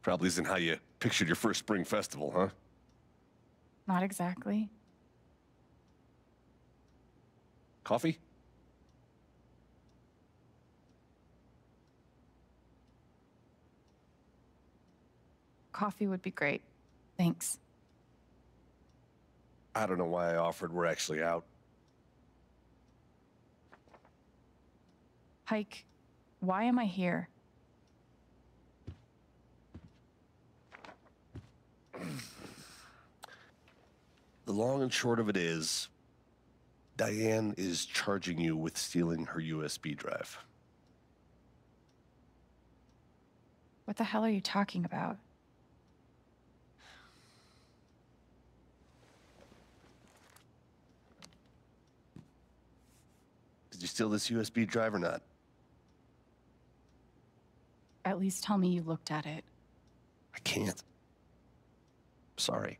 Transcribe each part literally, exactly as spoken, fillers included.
Probably isn't how you pictured your first spring festival, huh? Not exactly. Coffee? Coffee would be great. Thanks. I don't know why I offered. We're actually out. Pike, why am I here? The long and short of it is, Diane is charging you with stealing her U S B drive. What the hell are you talking about? Did you steal this U S B drive or not? At least tell me you looked at it. I can't. Sorry.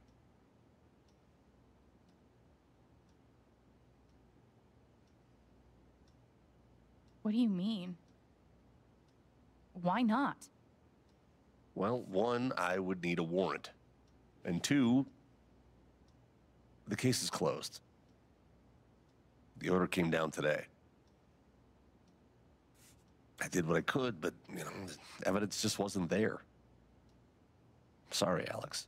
What do you mean? Why not? Well, one, I would need a warrant. And two, the case is closed. The order came down today. I did what I could, but, you know, the evidence just wasn't there. Sorry, Alex.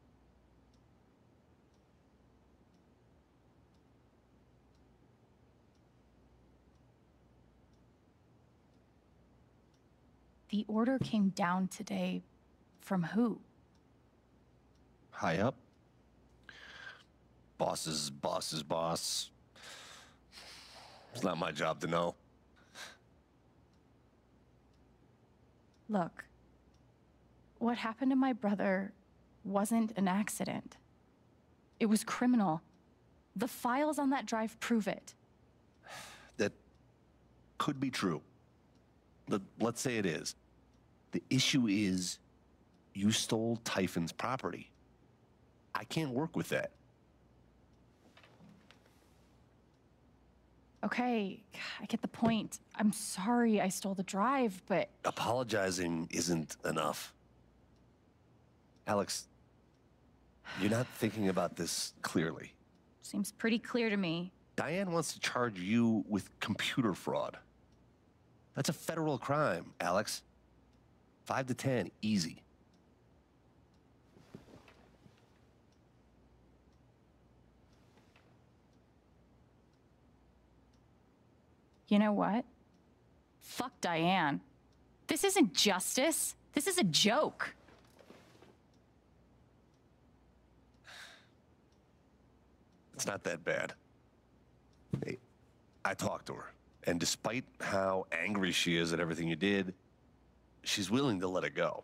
The order came down today. From who? High up. Boss's boss's boss. It's not my job to know. Look, what happened to my brother wasn't an accident. It was criminal. The files on that drive prove it. That could be true. Let, let's say it is. The issue is, you stole Typhon's property. I can't work with that. Okay, I get the point. I'm sorry I stole the drive, but... Apologizing isn't enough. Alex, you're not thinking about this clearly. Seems pretty clear to me. Diane wants to charge you with computer fraud. That's a federal crime, Alex. Five to ten, easy. You know what? Fuck Diane. This isn't justice. This is a joke. It's not that bad. Hey, I talked to her, and despite how angry she is at everything you did, she's willing to let it go.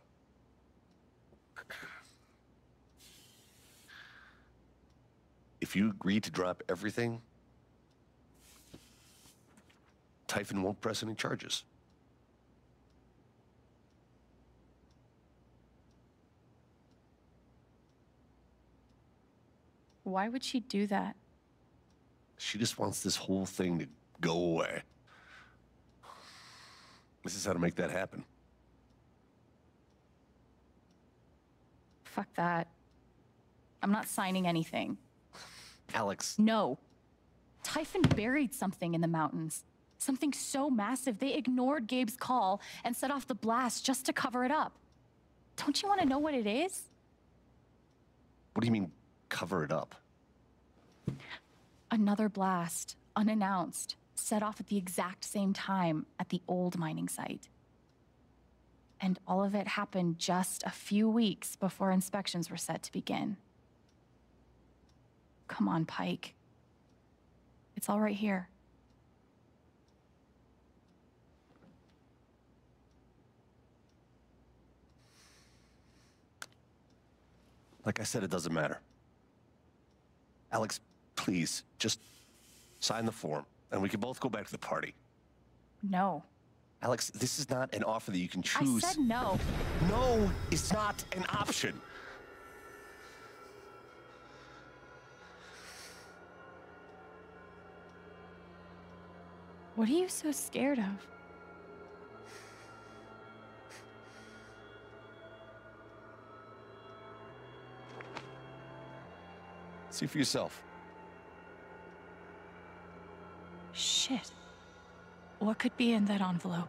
If you agree to drop everything, Typhon won't press any charges. Why would she do that? She just wants this whole thing to go away. This is how to make that happen. Fuck that. I'm not signing anything. Alex. No. Typhon buried something in the mountains. Something so massive, they ignored Gabe's call and set off the blast just to cover it up. Don't you want to know what it is? What do you mean, cover it up? Another blast, unannounced, set off at the exact same time at the old mining site. And all of it happened just a few weeks before inspections were set to begin. Come on, Pike. It's all right here. Like I said, it doesn't matter. Alex, please, just sign the form, and we can both go back to the party. No. Alex, this is not an offer that you can choose. I said no. No is not an option. What are you so scared of? See for yourself. Shit. What could be in that envelope?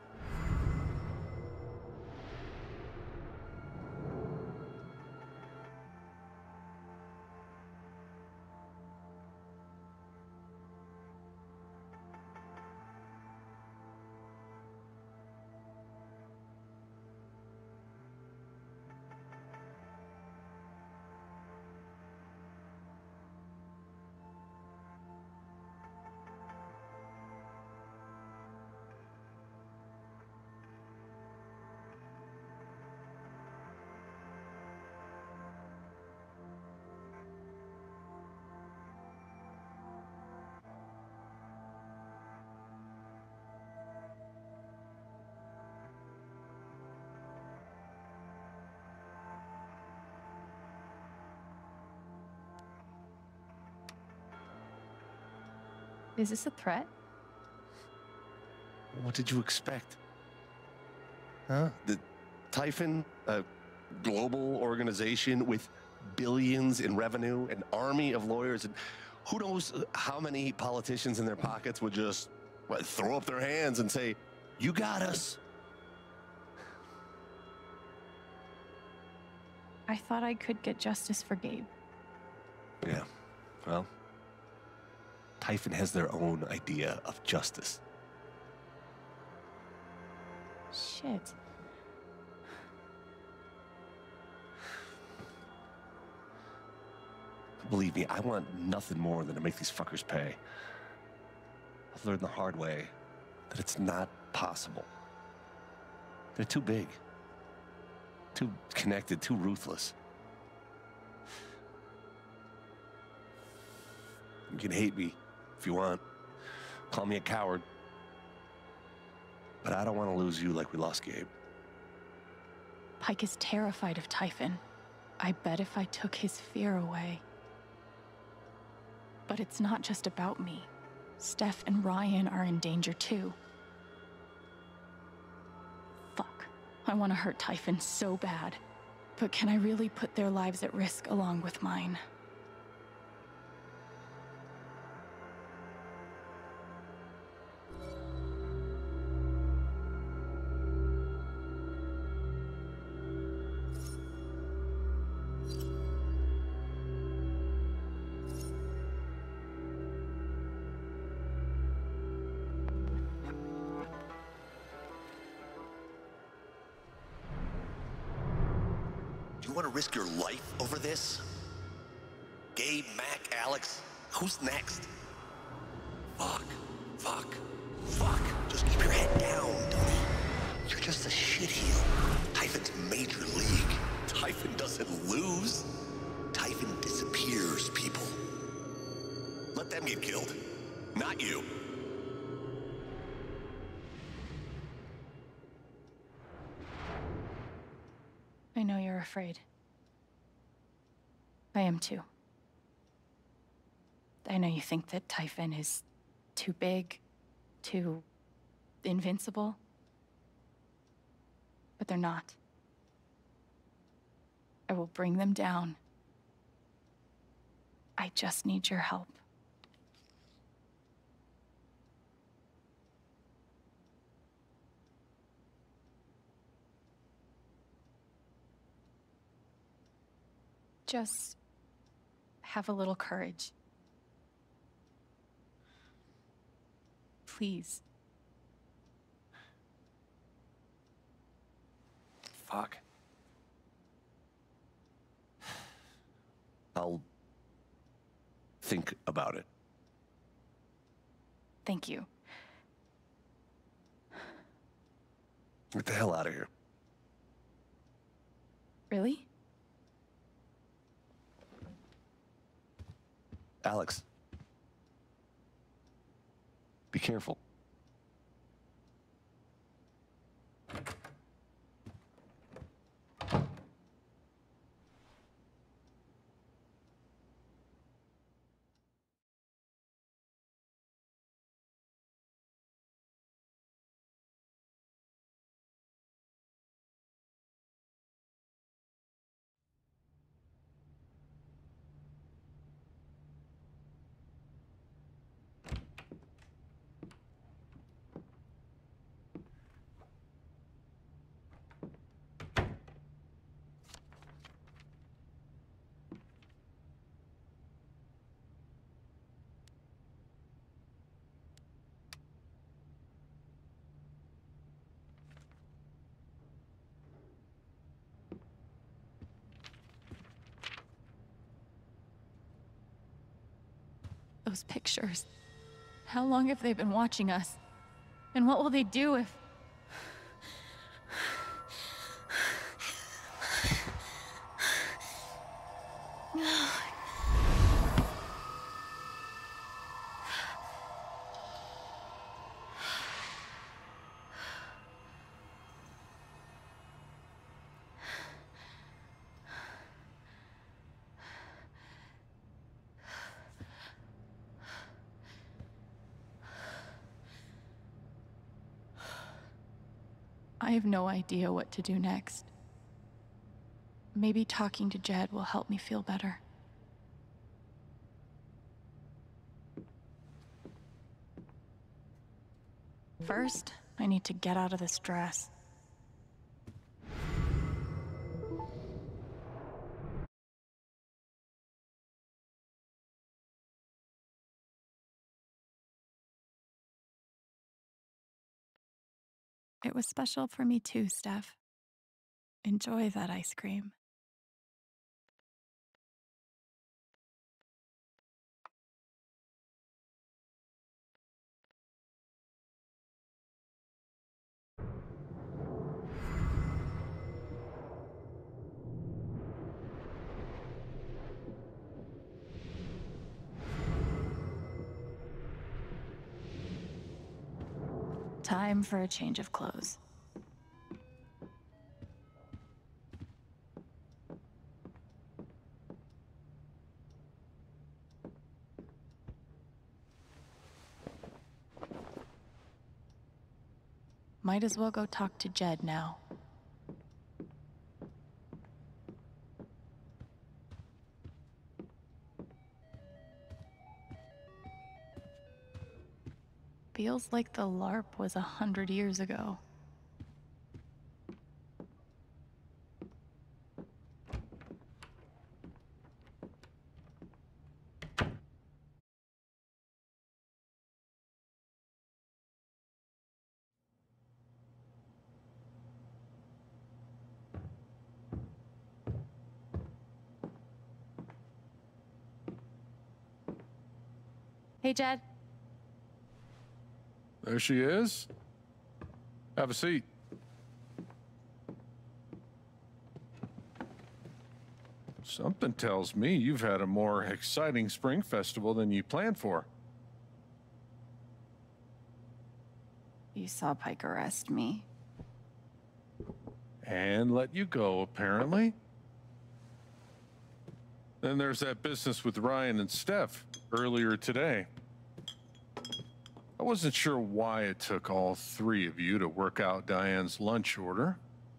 Is this a threat? What did you expect? Huh? The Typhon, a global organization with billions in revenue, an army of lawyers, and who knows how many politicians in their pockets would just what, throw up their hands and say, "You got us." I thought I could get justice for Gabe. Yeah, well, Typhon has their own idea of justice. Shit. Believe me, I want nothing more than to make these fuckers pay. I've learned the hard way that it's not possible. They're too big, too connected, too ruthless. You can hate me if you want. Call me a coward. But I don't want to lose you like we lost Gabe. Pike is terrified of Typhon. I bet if I took his fear away. But it's not just about me. Steph and Ryan are in danger too. Fuck. I want to hurt Typhon so bad. But can I really put their lives at risk along with mine? Do you want to risk your life over this? Gabe, Mac, Alex, who's next? Fuck, fuck, fuck. Just keep your head down, dummy. You're just a shitheel. Typhon's major league. Typhon doesn't lose. Typhon disappears people. Let them get killed, not you. I know you're afraid. I am too. I know you think that Typhon is too big, too invincible. But they're not. I will bring them down. I just need your help. Just have a little courage. Please. Fuck. I'll think about it. Thank you. Get the hell out of here. Really? Alex. Be careful. Those pictures. How long have they been watching us? And what will they do if... I have no idea what to do next. Maybe talking to Jed will help me feel better. First, I need to get out of this dress. It was special for me too, Steph. Enjoy that ice cream. Time for a change of clothes. Might as well go talk to Jed now. Feels like the LARP was a hundred years ago. Hey, Jed. There she is. Have a seat. Something tells me you've had a more exciting spring festival than you planned for. You saw Pike arrest me. And let you go, apparently. Then there's that business with Ryan and Steph earlier today. I wasn't sure why it took all three of you to work out Diane's lunch order.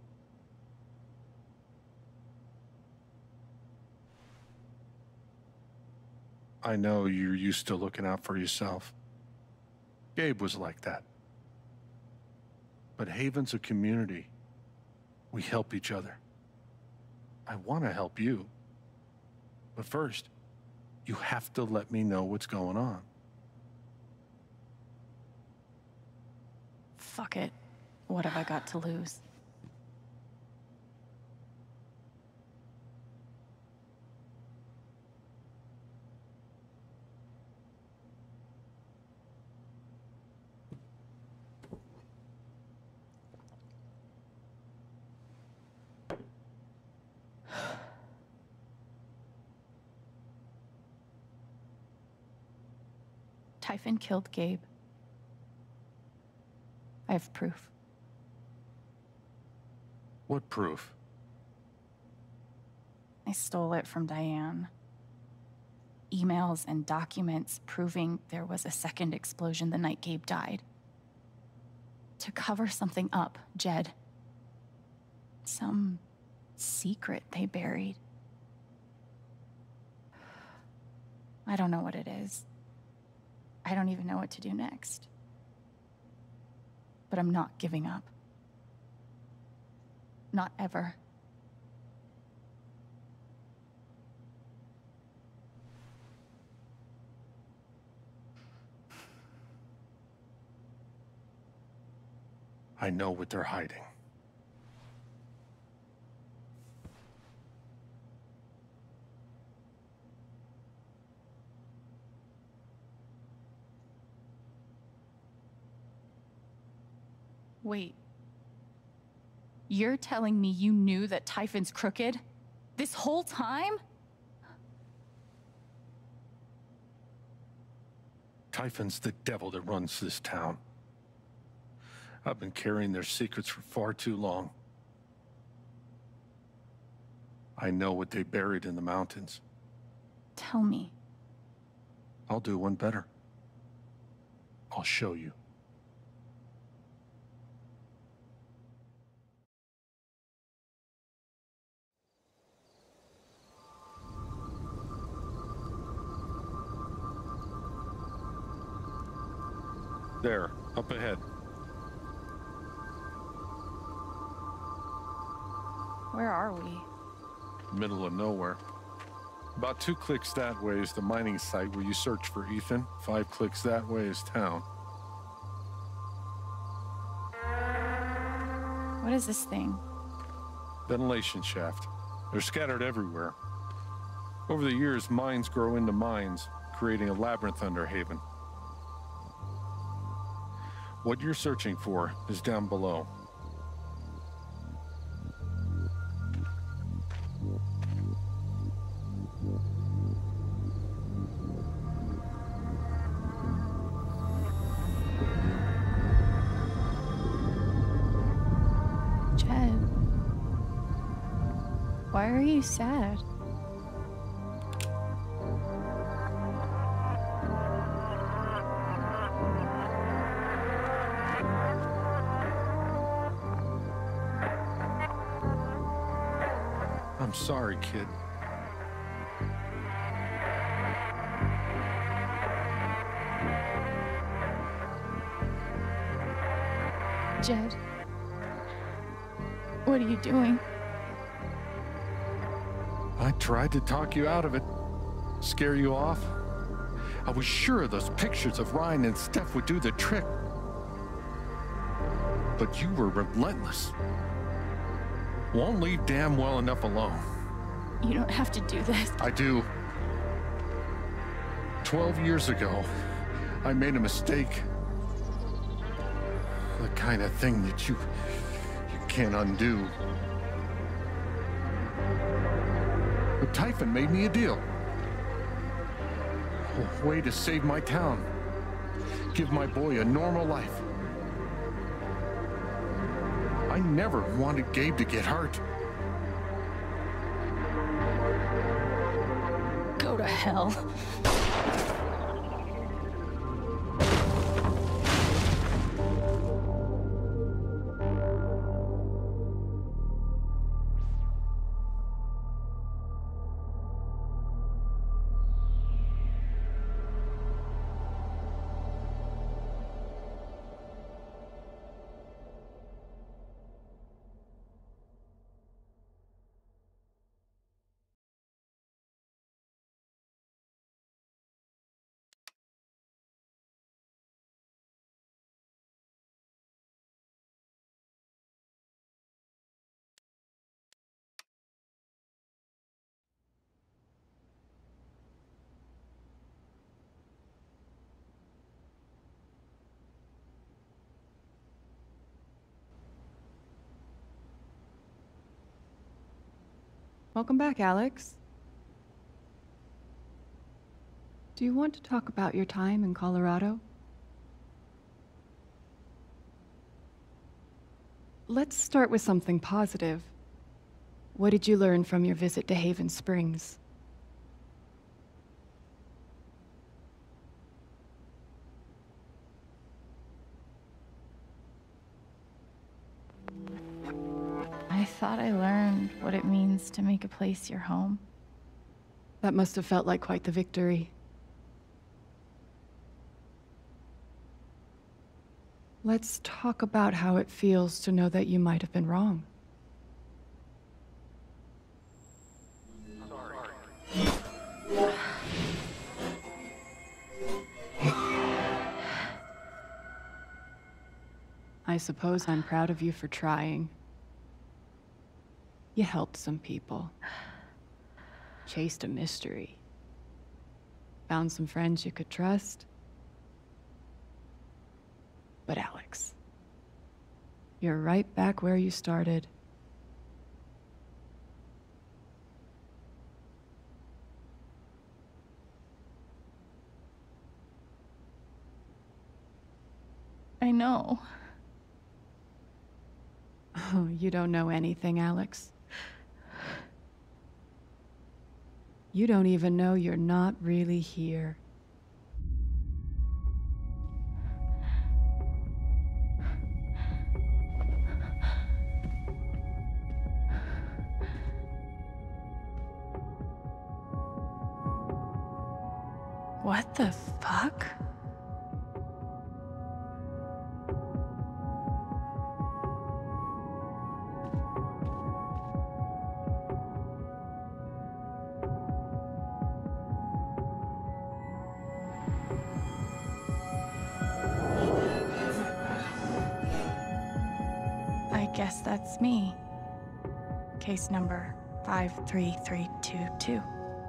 I know you're used to looking out for yourself. Gabe was like that. But Haven's a community. We help each other. I want to help you. But first, you have to let me know what's going on. Fuck it. What have I got to lose? Typhon killed Gabe. I have proof. What proof? I stole it from Diane. Emails and documents proving there was a second explosion the night Gabe died. To cover something up, Jed. Some secret they buried. I don't know what it is. I don't even know what to do next. But I'm not giving up. Not ever. I know what they're hiding. Wait. You're telling me you knew that Typhon's crooked? This whole time? Typhon's the devil that runs this town. I've been carrying their secrets for far too long. I know what they buried in the mountains. Tell me. I'll do one better. I'll show you. There, up ahead. Where are we? Middle of nowhere. About two clicks that way is the mining site where you search for Ethan. Five clicks that way is town. What is this thing? Ventilation shaft. They're scattered everywhere. Over the years, mines grow into mines, creating a labyrinth under Haven. What you're searching for is down below. Jed, why are you sad? I'm sorry, kid. Jed, what are you doing? I tried to talk you out of it. Scare you off. I was sure those pictures of Ryan and Steph would do the trick. But you were relentless. Won't leave damn well enough alone. You don't have to do this. I do. Twelve years ago, I made a mistake. The kind of thing that you, you can't undo. But Typhon made me a deal. A way to save my town. Give my boy a normal life. I never wanted Gabe to get hurt. Go to hell. Welcome back, Alex. Do you want to talk about your time in Colorado? Let's start with something positive. What did you learn from your visit to Haven Springs? I thought I learned what it means to make a place your home. That must have felt like quite the victory. Let's talk about how it feels to know that you might have been wrong. I suppose I'm proud of you for trying. You helped some people. Chased a mystery. Found some friends you could trust. But Alex, You're right back where you started. I know. Oh, you don't know anything, Alex. You don't even know you're not really here. What the fuck? I guess that's me. Case number five three three two two.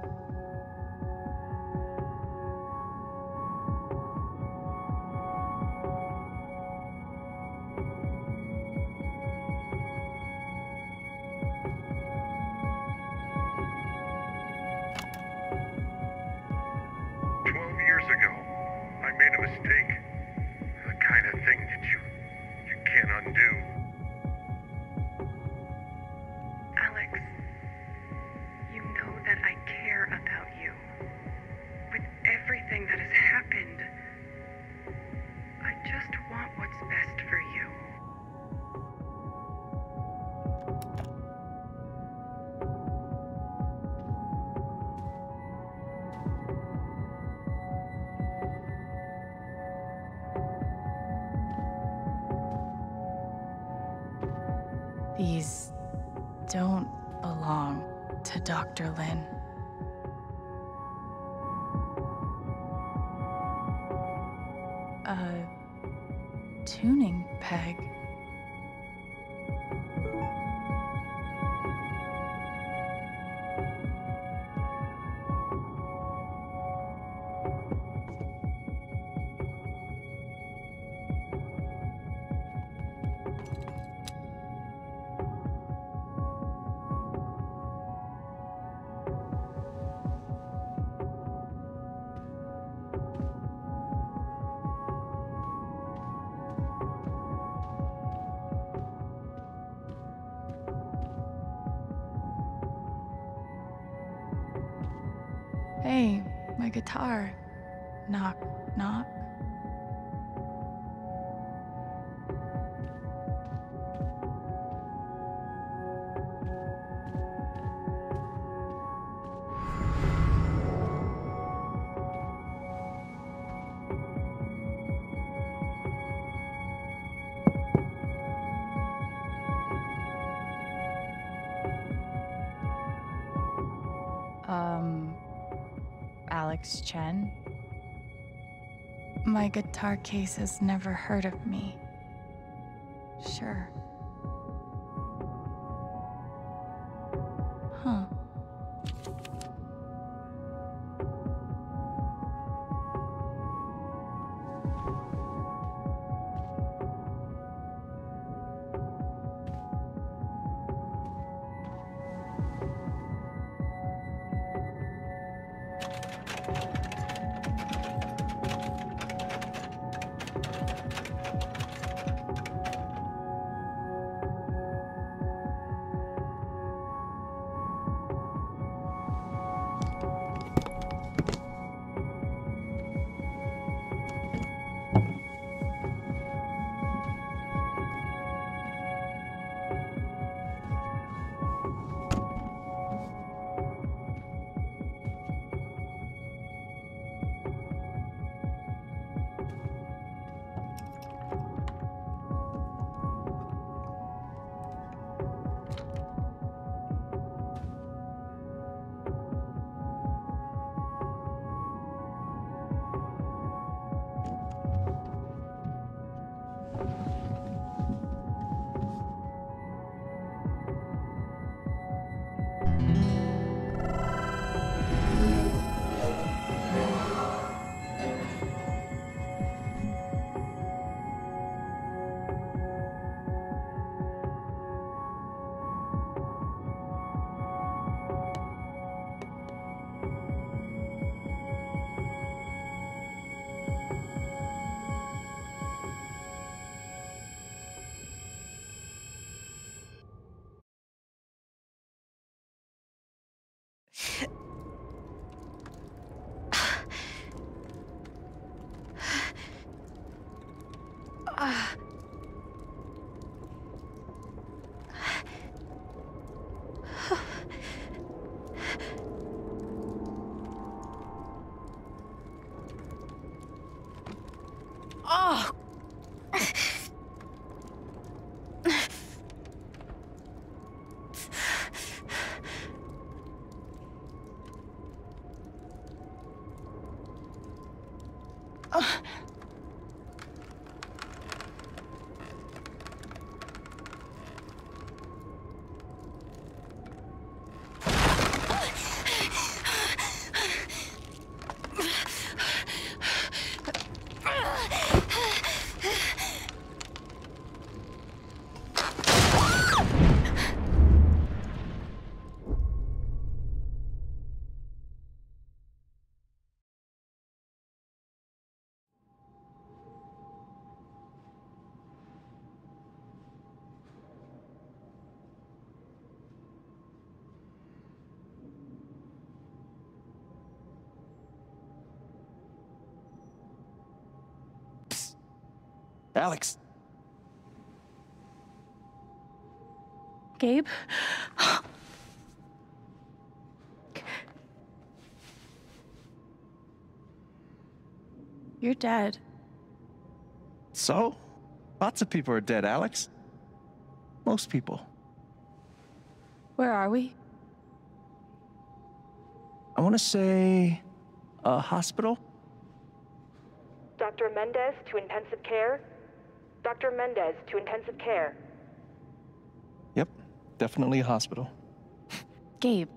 Twelve years ago, I made a mistake. The kind of thing that you, you can't undo. Alex, you know that I care about you. With everything that has happened, I just want what's best for you. These don't belong to Doctor Lin. A tuning peg. Hey, my guitar. Knock, knock. Um, Alex Chen? My guitar case has never heard of me. Sure. Huh. Oh! Alex! Gabe? You're dead. So? Lots of people are dead, Alex. Most people. Where are we? I want to say a hospital. Doctor Mendez to intensive care. Doctor Mendez to intensive care. Yep, definitely a hospital. Gabe.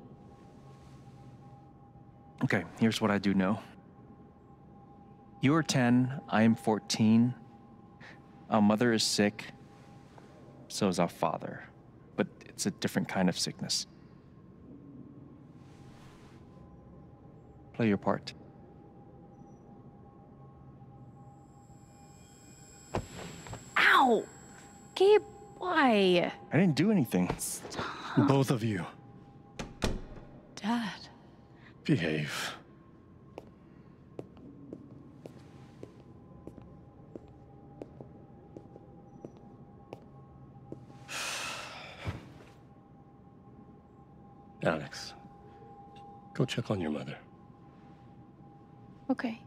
Okay, here's what I do know. You are ten, I am fourteen. Our mother is sick. So is our father. But it's a different kind of sickness. Play your part. Ow! Gabe, why? I didn't do anything. Stop. Both of you, Dad. behave. Alex, go check on your mother. Okay.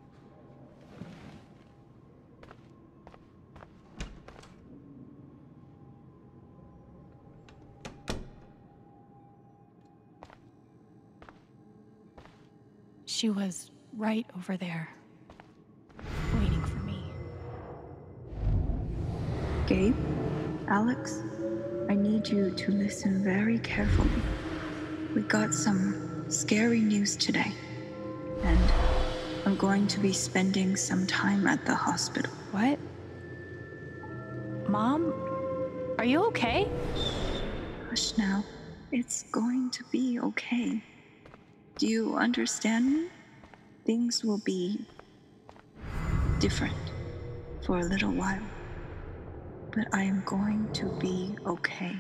She was right over there, waiting for me. Gabe, Alex, I need you to listen very carefully. We got some scary news today, and I'm going to be spending some time at the hospital. What? Mom? Are you okay? Hush now. It's going to be okay. Do you understand me? Things will be different for a little while, but I am going to be okay.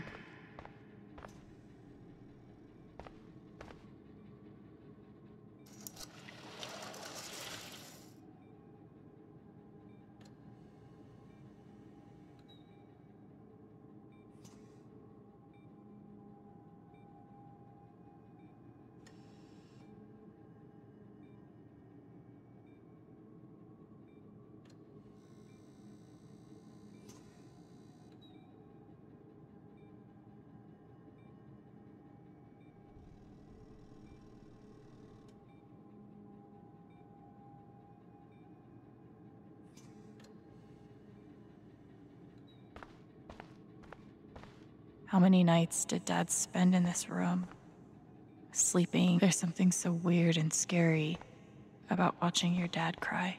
How many nights did Dad spend in this room? Sleeping. There's something so weird and scary about watching your dad cry.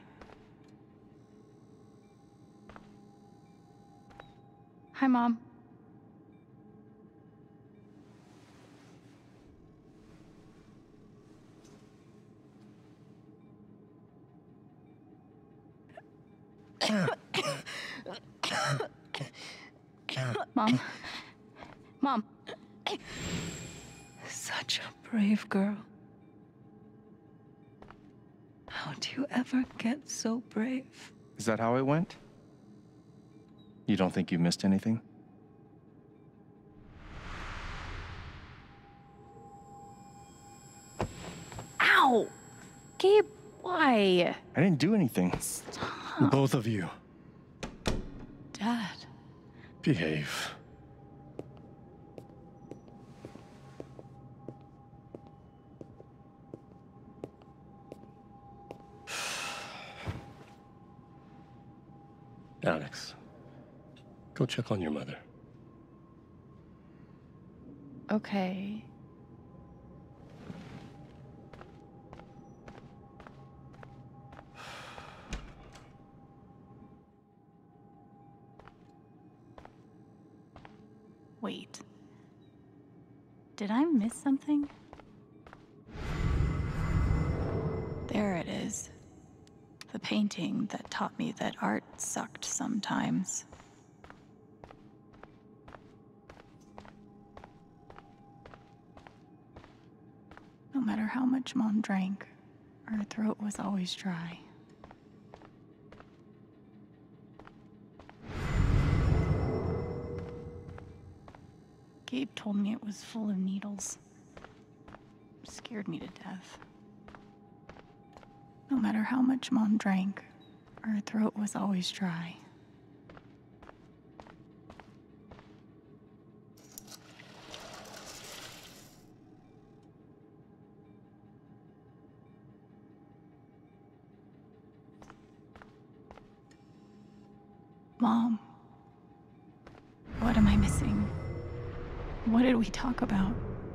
Hi, Mom. Mom. Mom. Such a brave girl. How do you ever get so brave? Is that how it went? You don't think you missed anything? Ow! Gabe, why? I didn't do anything. Stop. Both of you, Dad. behave. Alex, go check on your mother. Okay. Wait. Did I miss something? There it is. The painting that taught me that art sucked sometimes. No matter how much Mom drank, her throat was always dry. Gabe told me it was full of needles. Scared me to death. No matter how much Mom drank, her throat was always dry. Mom, what am I missing? What did we talk about?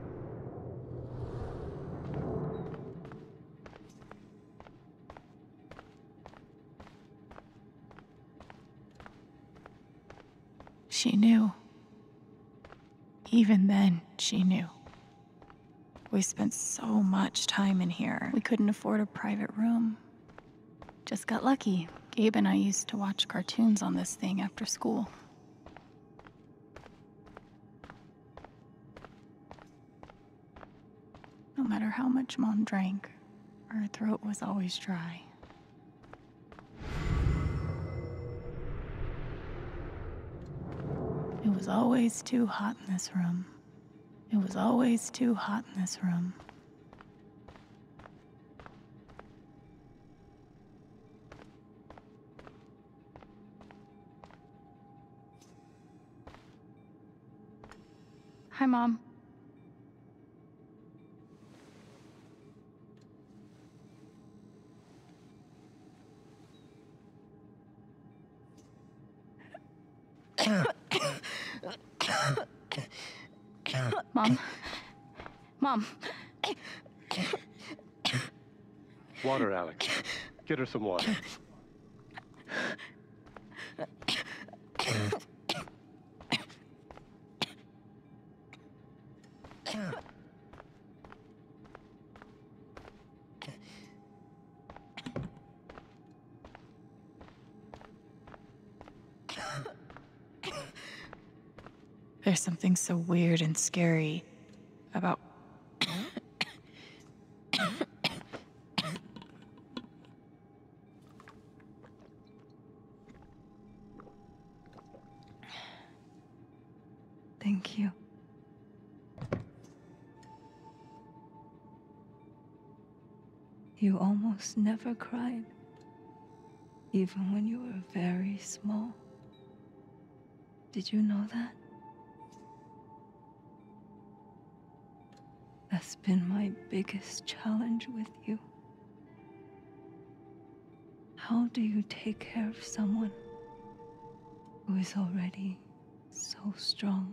She knew. Even then, she knew. We spent so much time in here. We couldn't afford a private room. Just got lucky. Gabe and I used to watch cartoons on this thing after school. No matter how much Mom drank, her throat was always dry. It was always too hot in this room. It was always too hot in this room. Hi, Mom. Mom. Mom. Water, Alex. Get her some water. There's something so weird and scary about... Thank you. You almost never cried, even when you were very small. Did you know that? That's been my biggest challenge with you. How do you take care of someone who is already so strong?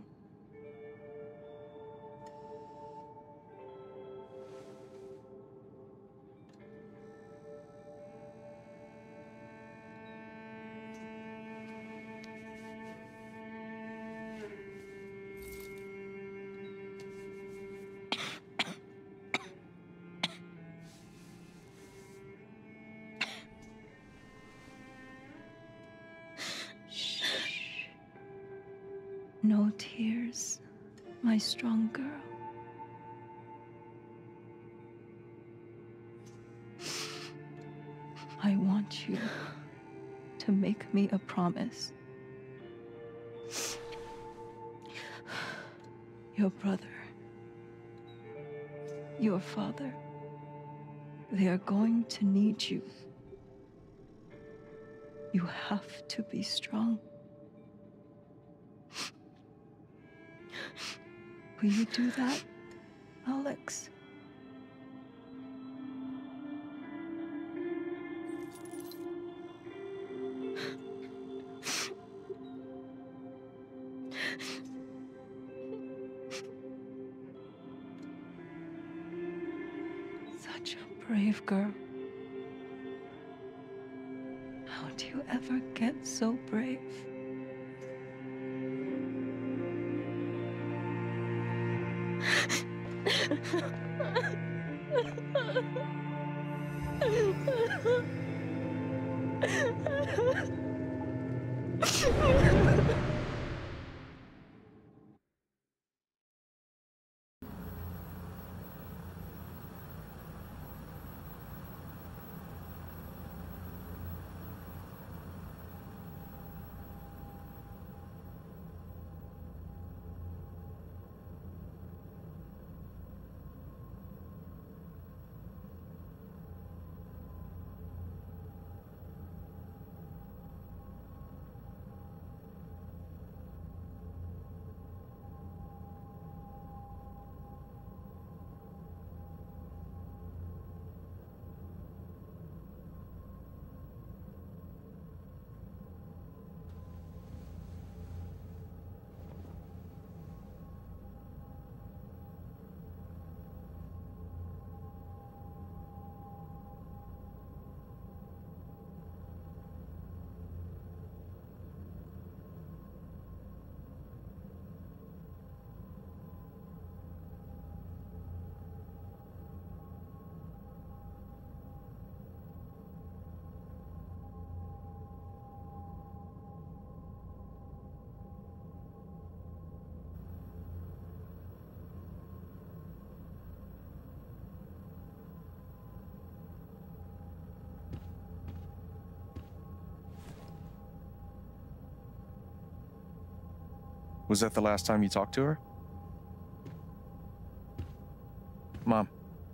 No tears, my strong girl. I want you to make me a promise your brother, your father. They are going to need you. You have to be strong. Will you do that, Alex? Such a brave girl. How do you ever get so brave? Was that the last time you talked to her? Mom.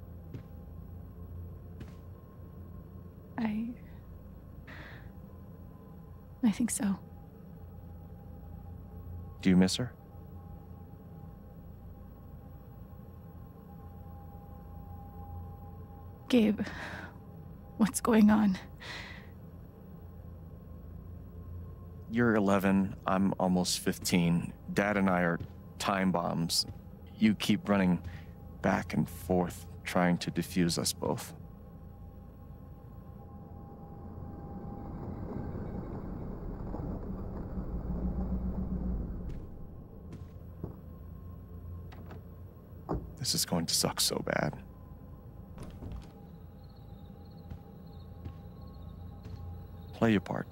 I... I think so. Do you miss her? Gabe, what's going on? You're eleven, I'm almost fifteen. Dad and I are time bombs. You keep running back and forth, trying to defuse us both. This is going to suck so bad. Play your part.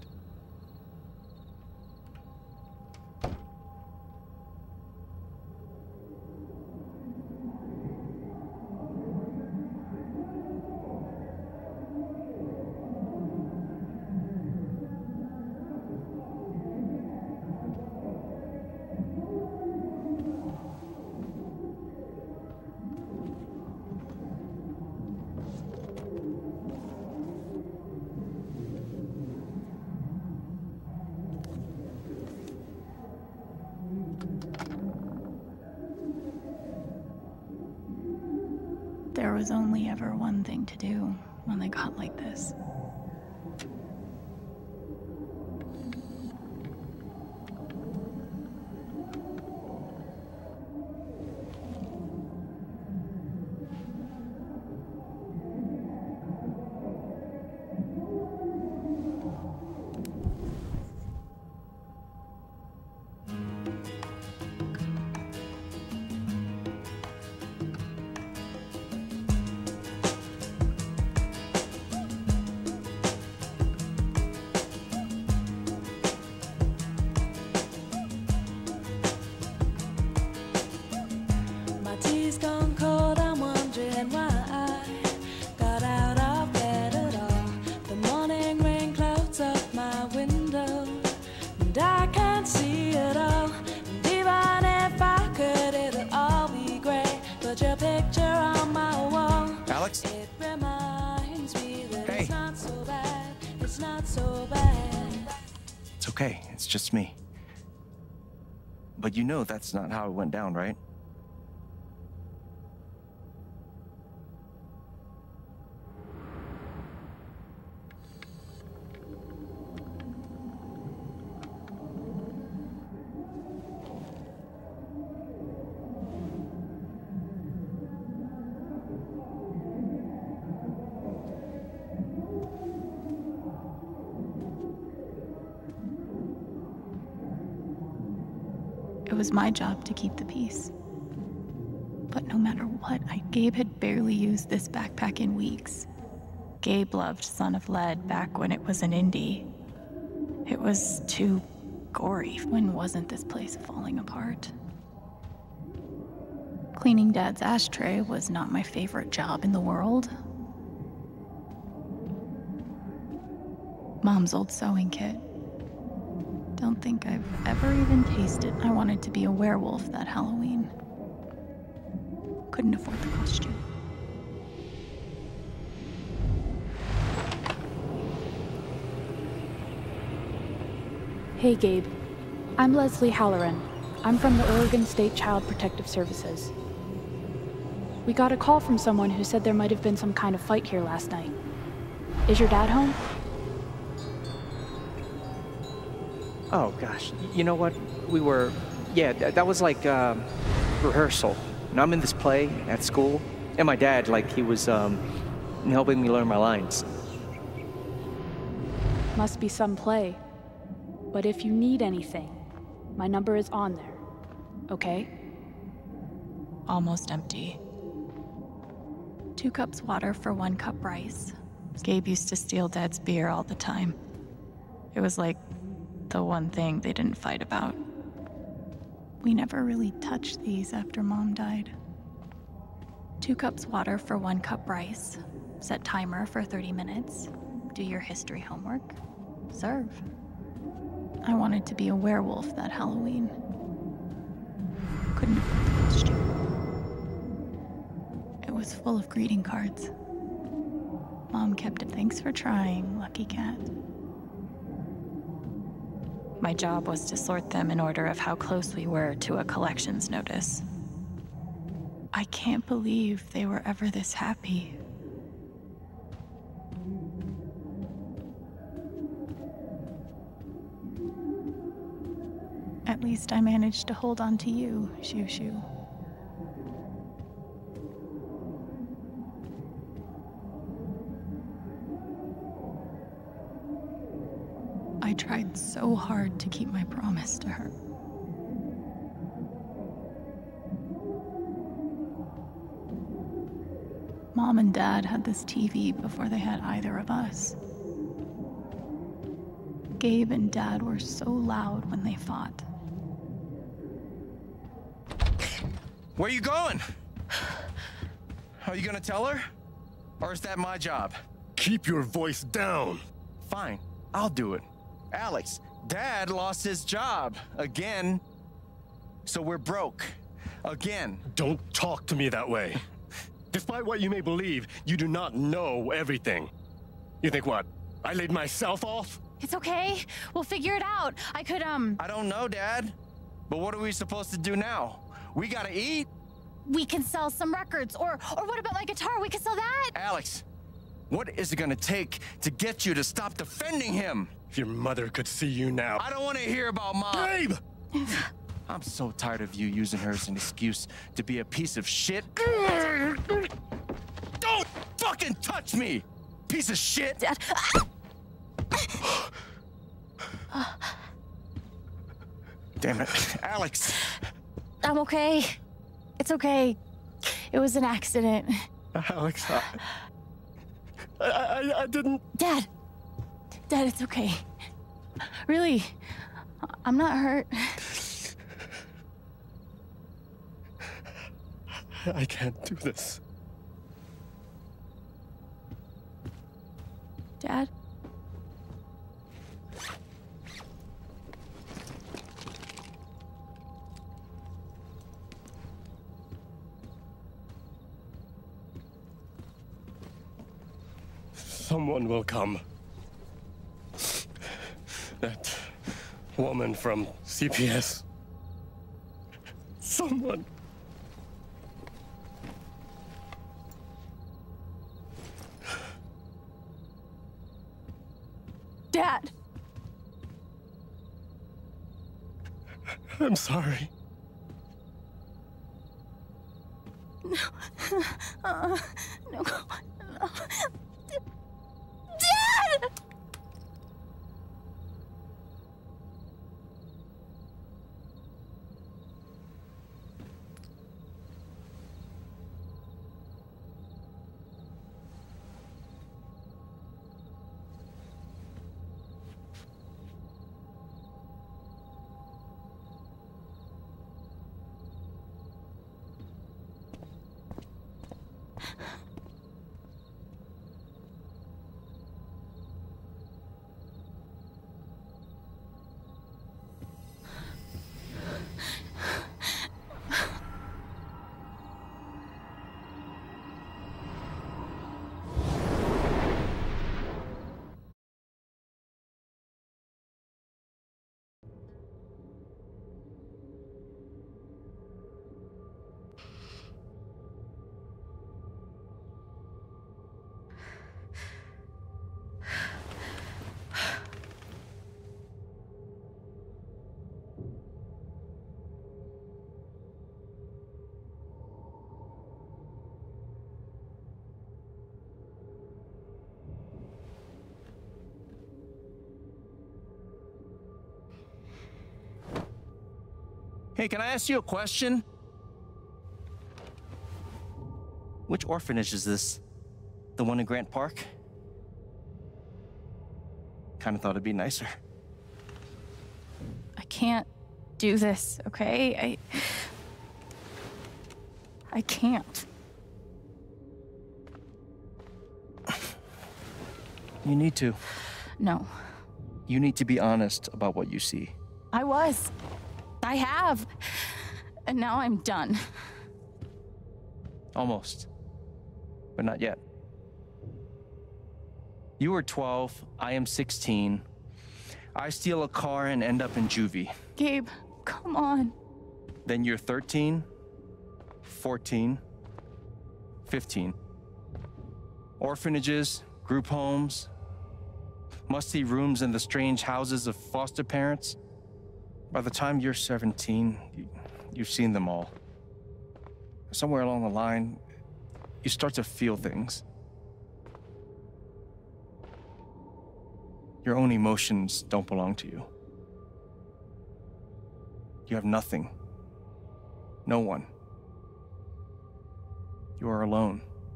There was only ever one thing to do when they got like this. okay. It's just me. But you know that's not how it went down, right? It was my job to keep the peace. But no matter what, I, Gabe had barely used this backpack in weeks. Gabe loved Son of Lead back when it was an indie. It was too gory. When wasn't this place falling apart? Cleaning Dad's ashtray was not my favorite job in the world. Mom's old sewing kit. Don't think I've ever even tasted. I wanted to be a werewolf that Halloween. Couldn't afford the costume. Hey, Gabe. I'm Leslie Halloran. I'm from the Oregon State Child Protective Services. We got a call from someone who said there might have been some kind of fight here last night. Is your dad home? Oh, gosh. You know what? We were... Yeah, th that was like, um, rehearsal. And I'm in this play at school. And my dad, like, he was, um, helping me learn my lines. Must be some play. But if you need anything, my number is on there. Okay? Almost empty. Two cups water for one cup rice. Gabe used to steal Dad's beer all the time. It was like the one thing they didn't fight about. We never really touched these after Mom died. Two cups water for one cup rice. Set timer for thirty minutes. Do your history homework. Serve. I wanted to be a werewolf that Halloween. Couldn't afford the costume. It was full of greeting cards. Mom kept it. Thanks for trying, lucky cat. My job was to sort them in order of how close we were to a collections notice. I can't believe they were ever this happy. At least I managed to hold on to you, Shoo Shoo. I tried so hard to keep my promise to her. Mom and Dad had this T V before they had either of us. Gabe and Dad were so loud when they fought. Where you going? Are you gonna tell her? Or is that my job? Keep your voice down. Fine, I'll do it. Alex, Dad lost his job again. So we're broke. Again. Don't talk to me that way. Despite what you may believe, you do not know everything. You think what? I laid myself off? It's okay. We'll figure it out. I could, um... I don't know, Dad. But what are we supposed to do now? We gotta eat. We can sell some records. Or, or what about my guitar? We could sell that. Alex, what is it gonna take to get you to stop defending him? If your mother could see you now. I don't want to hear about Mom. Babe! I'm so tired of you using her as an excuse to be a piece of shit. Don't fucking touch me, piece of shit! Dad. Damn it, Alex. I'm okay. It's okay. It was an accident. Alex, I, I, I didn't... Dad. Dad, it's okay. Really, I'm not hurt. I can't do this. Dad? Someone will come. That woman from C P S. Someone. Dad. I'm sorry. No. Uh, no. no. Dad! Hey, can I ask you a question? Which orphanage is this? The one in Grant Park? Kind of thought it'd be nicer. I can't do this, okay? I... I can't. You need to. No. You need to be honest about what you see. I was. I have. And now I'm done. Almost. But not yet. You were twelve, I am sixteen. I steal a car and end up in juvie. Gabe, come on. Then you're thirteen, fourteen, fifteen. Orphanages, group homes, musty rooms in the strange houses of foster parents. By the time you're seventeen, you, you've seen them all. Somewhere along the line, you start to feel things. Your own emotions don't belong to you. You have nothing. No one. You are alone.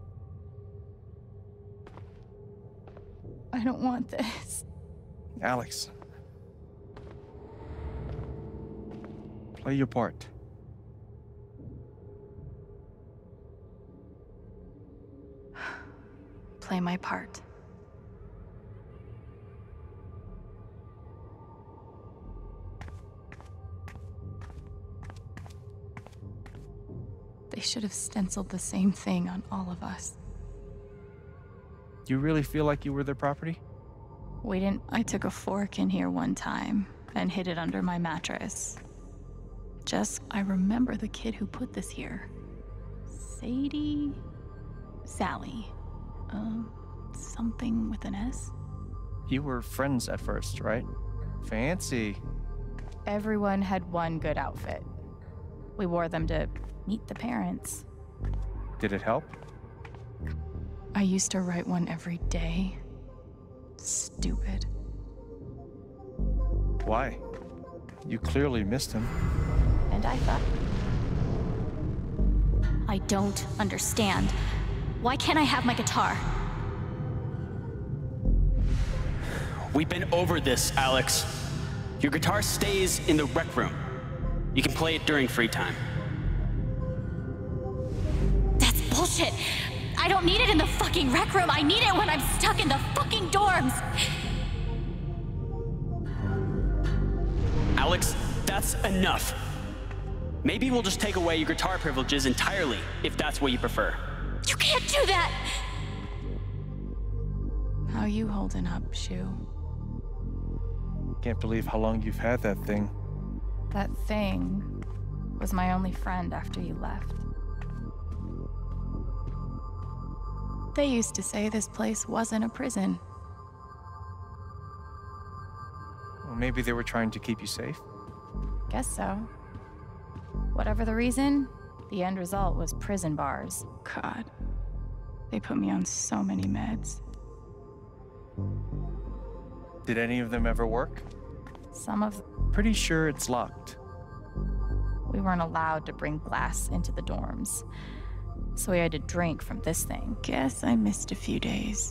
I don't want this. Alex. Play your part. Play my part. They should have stenciled the same thing on all of us. You really feel like you were their property? We didn't. I took a fork in here one time and hid it under my mattress. Just, I remember the kid who put this here. Sadie? Sally. Um, something with an S? You were friends at first, right? Fancy. Everyone had one good outfit. We wore them to meet the parents. Did it help? I used to write one every day. Stupid. Why? You clearly missed him. And I thought... I don't understand. Why can't I have my guitar? We've been over this, Alex. Your guitar stays in the rec room. You can play it during free time. That's bullshit. I don't need it in the fucking rec room. I need it when I'm stuck in the fucking dorms. Alex, that's enough. Maybe we'll just take away your guitar privileges entirely, if that's what you prefer. You can't do that! How you holding up, Shu? Can't believe how long you've had that thing. That thing was my only friend after you left. They used to say this place wasn't a prison. Well, maybe they were trying to keep you safe. Guess so. Whatever the reason, the end result was prison bars. God, they put me on so many meds. Did any of them ever work? Some of... Pretty sure it's locked. We weren't allowed to bring glass into the dorms, so we had to drink from this thing. Guess I missed a few days.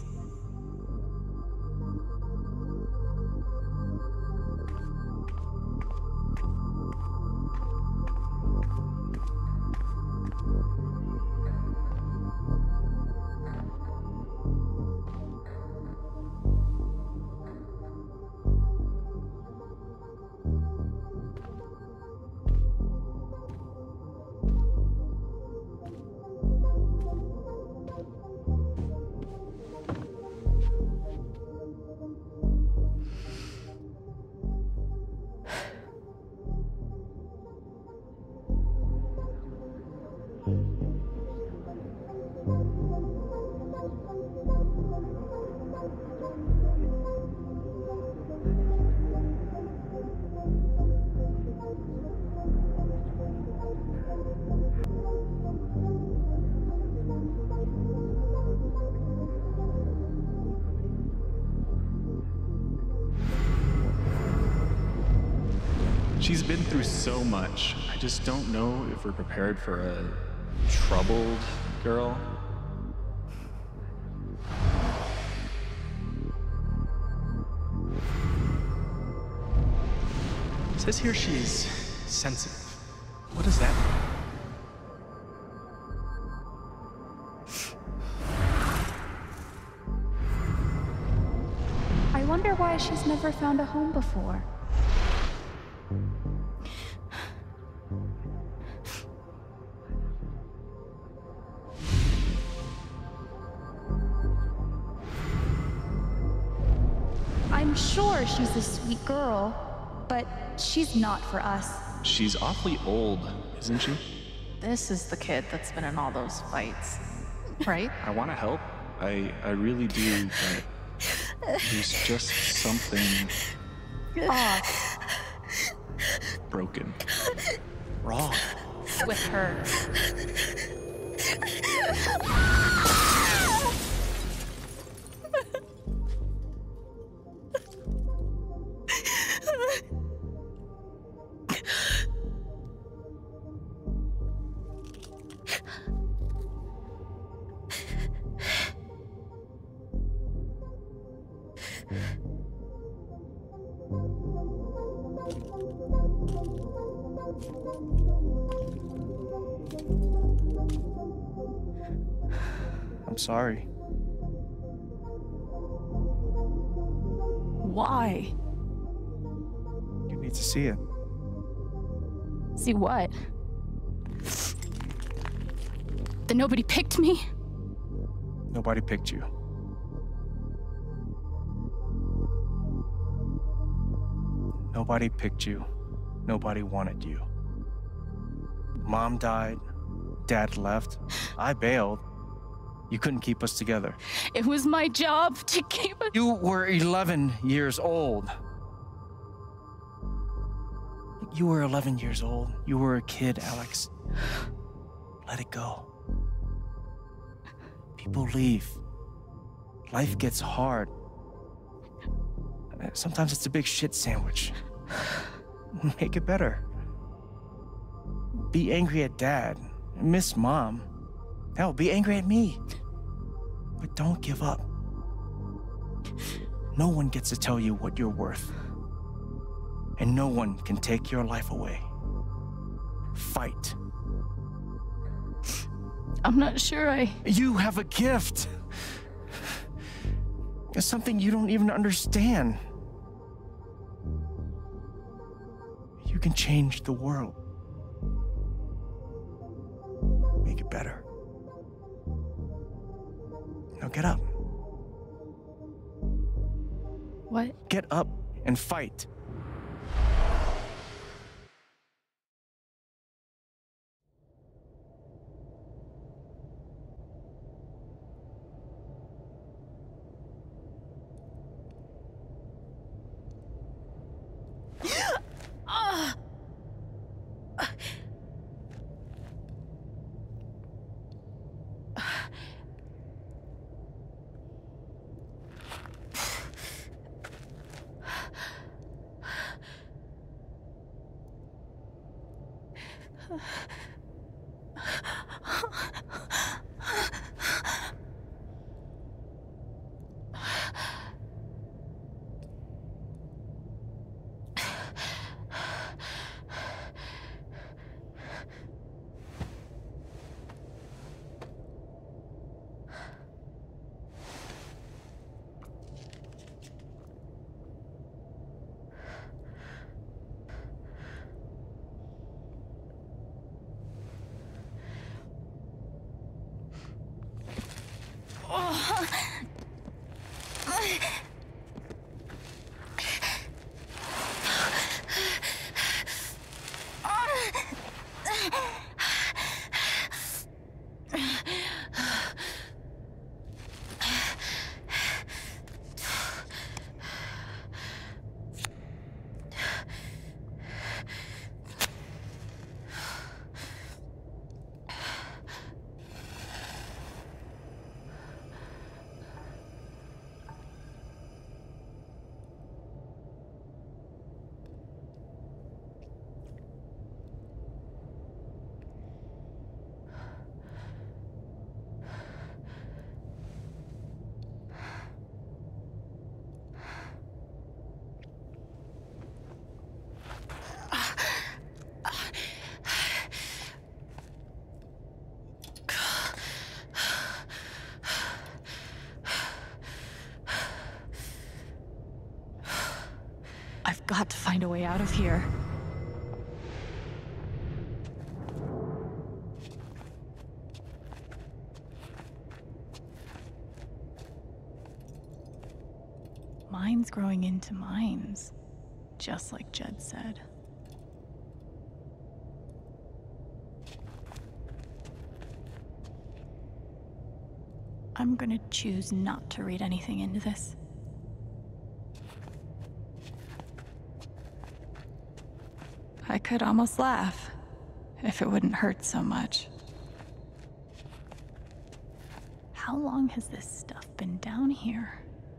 She's been through so much. I just don't know if we're prepared for a troubled girl. It says here she's sensitive. What does that mean? I wonder why she's never found a home before. I'm sure she's a sweet girl, but she's not for us. She's awfully old, isn't she? This is the kid that's been in all those fights, right? I want to help. I, I really do, but there's just something Off. broken. Wrong. With her. I'm sorry. Why? You need to see it. See what? That nobody picked me? Nobody picked you. Nobody picked you. Nobody wanted you. Mom died. Dad left. I bailed. You couldn't keep us together. It was my job to keep us. You were eleven years old. You were eleven years old. You were a kid, Alex. Let it go. People leave. Life gets hard. Sometimes it's a big shit sandwich. Make it better. Be angry at Dad. Miss Mom. Hell, be angry at me. But don't give up. No one gets to tell you what you're worth. And no one can take your life away. Fight. I'm not sure I... You have a gift. It's something you don't even understand. You can change the world. Make it better. Now get up. What? Get up and fight. I've got to find a way out of here. Mines growing into mines, just like Jed said. I'm gonna choose not to read anything into this. I could almost laugh, if it wouldn't hurt so much. How long has this stuff been down here?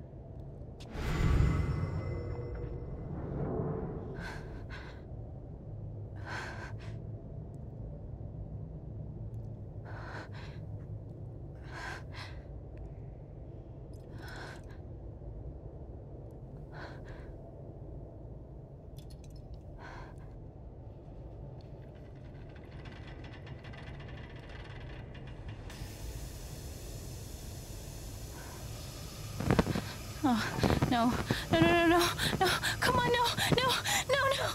Oh, no, no, no, no, no, no, come on, no, no, no, no.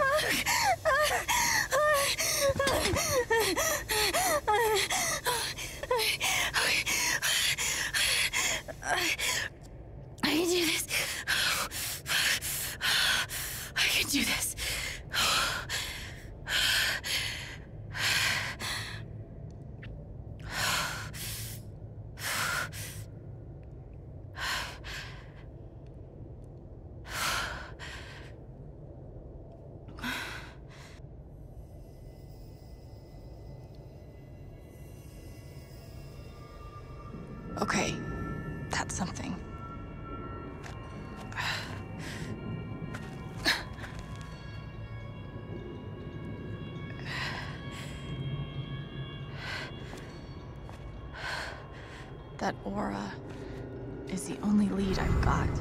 I can do this. I can do this. Okay, that's something. That aura is the only lead I've got.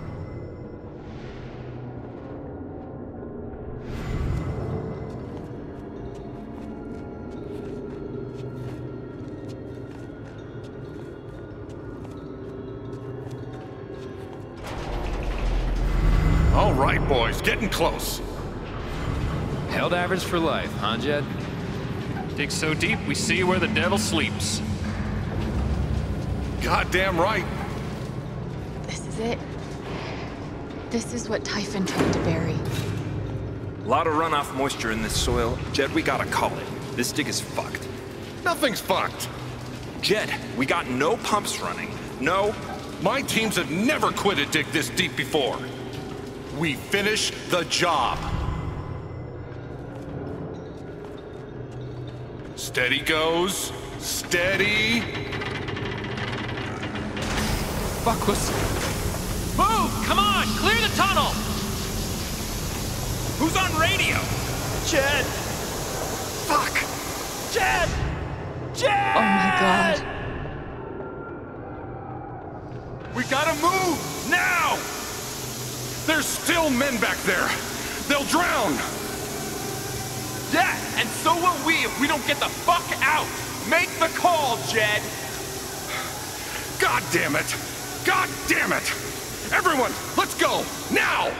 All right, boys, getting close. Held average for life, huh, Jed? Dig so deep, we see where the devil sleeps. Goddamn right. This is it. This is what Typhon tried to bury. A lot of runoff moisture in this soil. Jed, we gotta call it. This dig is fucked. Nothing's fucked. Jed, we got no pumps running. No. My teams have never quit a dig this deep before. We finish the job. Steady goes. Steady. Fuck was... Move! Come on! Clear the tunnel! Who's on radio? Jed! Fuck! Chad! Chad! Oh my god. We gotta move! Now! There's still men back there! They'll drown! Yeah, and so will we if we don't get the fuck out! Make the call, Jed! God damn it! God damn it! Everyone, let's go! Now!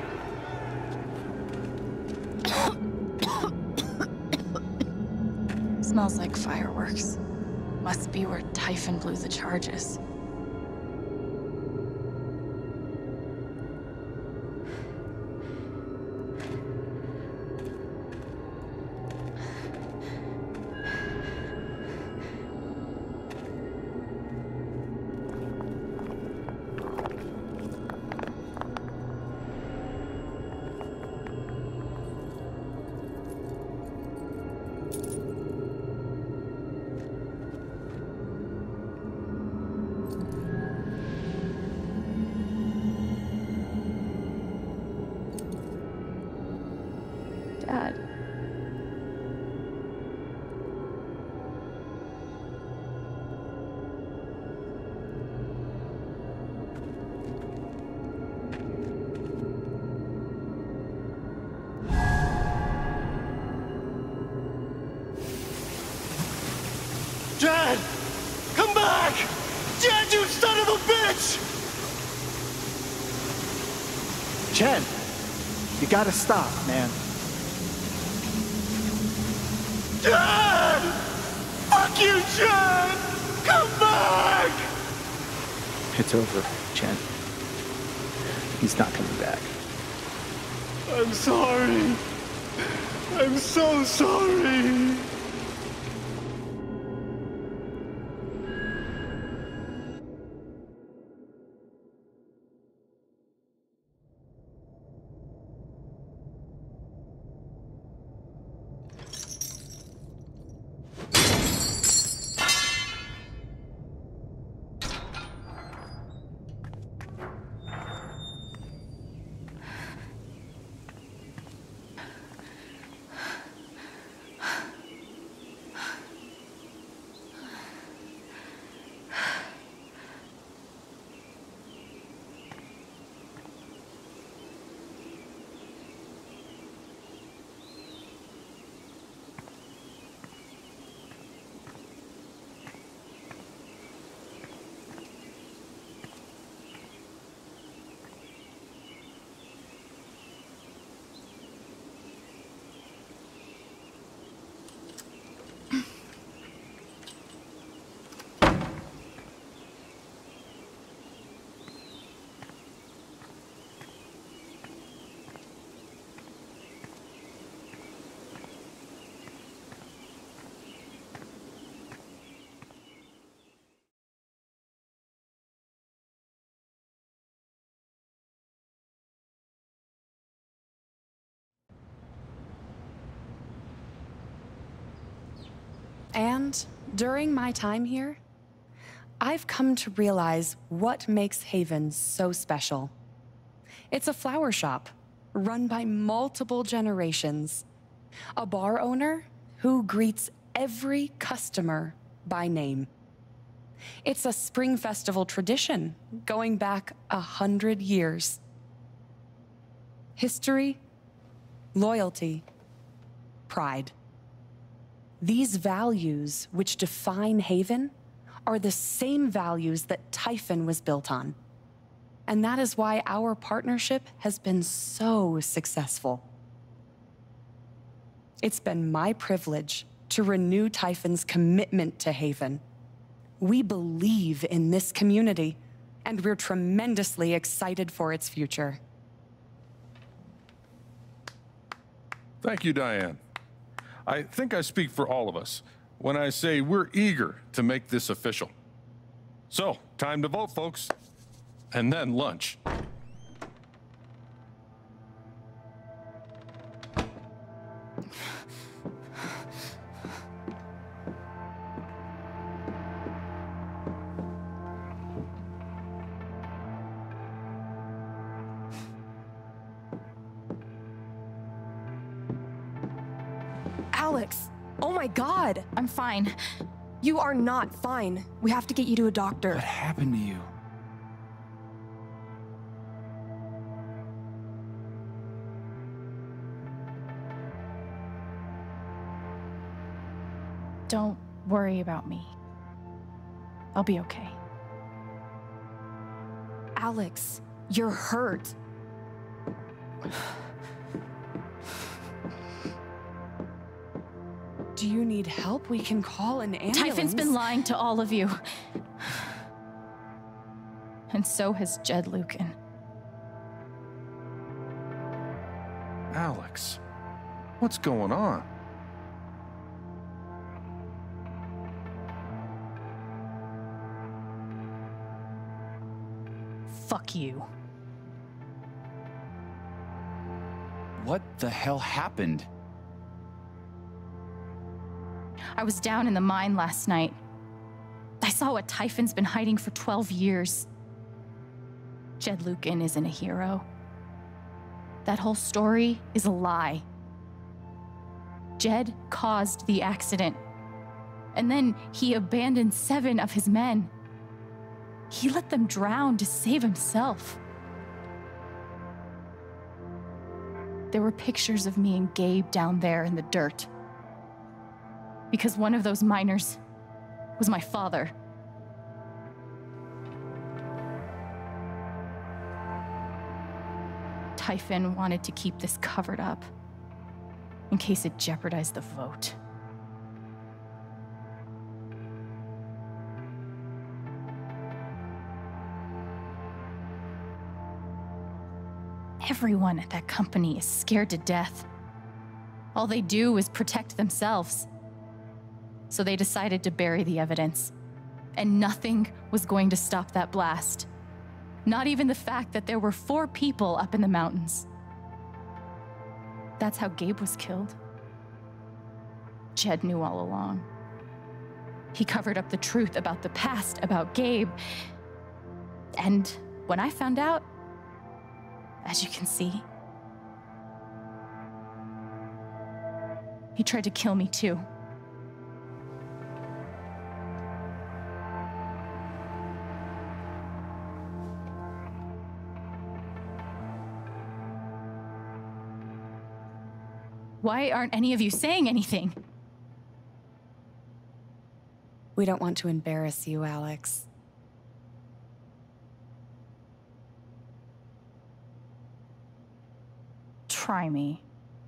Smells like fireworks. Must be where Typhon blew the charges. Dad. Dad! Come back! Dad, you son of a bitch! Chen, you gotta stop, man. Dad! Fuck you, Chen! Come back! It's over, Chen. He's not coming back. I'm sorry. I'm so sorry. And during my time here, I've come to realize what makes Haven so special. It's a flower shop run by multiple generations, a bar owner who greets every customer by name. It's a spring festival tradition going back a hundred years. History, loyalty, pride. These values which define Haven are the same values that Typhon was built on. And that is why our partnership has been so successful. It's been my privilege to renew Typhon's commitment to Haven. We believe in this community, and we're tremendously excited for its future. Thank you, Diane. I think I speak for all of us when I say we're eager to make this official. So, time to vote, folks. And then lunch. Alex, Oh my god! I'm fine. You are not fine. We have to get you to a doctor. What happened to you? Don't worry about me. I'll be okay. Alex, you're hurt. Do you need help? We can call an ambulance. Typhon's been lying to all of you. And so has Jed Lucan. Alex, what's going on? Fuck you. What the hell happened? I was down in the mine last night. I saw what Typhon's been hiding for twelve years. Jed Lucan isn't a hero. That whole story is a lie. Jed caused the accident. And then he abandoned seven of his men. He let them drown to save himself. There were pictures of me and Gabe down there in the dirt. Because one of those miners was my father. Typhon wanted to keep this covered up in case it jeopardized the vote. Everyone at that company is scared to death. All they do is protect themselves. So they decided to bury the evidence. And nothing was going to stop that blast. Not even the fact that there were four people up in the mountains. That's how Gabe was killed. Jed knew all along. He covered up the truth about the past, about Gabe. And when I found out, as you can see, he tried to kill me too. Why aren't any of you saying anything? We don't want to embarrass you, Alex. Try me.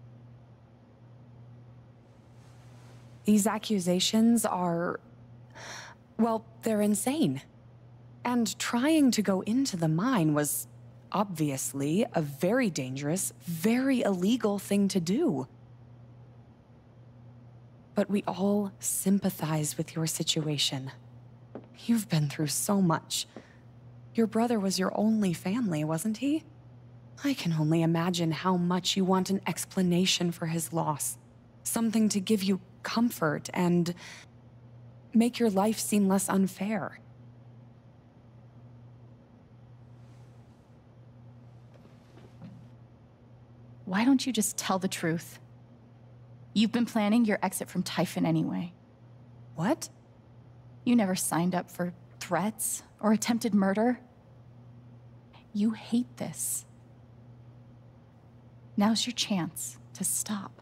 These accusations are, well, they're insane. And trying to go into the mine was obviously a very dangerous, very illegal thing to do. But we all sympathize with your situation. You've been through so much. Your brother was your only family, wasn't he? I can only imagine how much you want an explanation for his loss. Something to give you comfort and make your life seem less unfair. Why don't you just tell the truth? You've been planning your exit from Typhon anyway. What? You never signed up for threats or attempted murder. You hate this. Now's your chance to stop.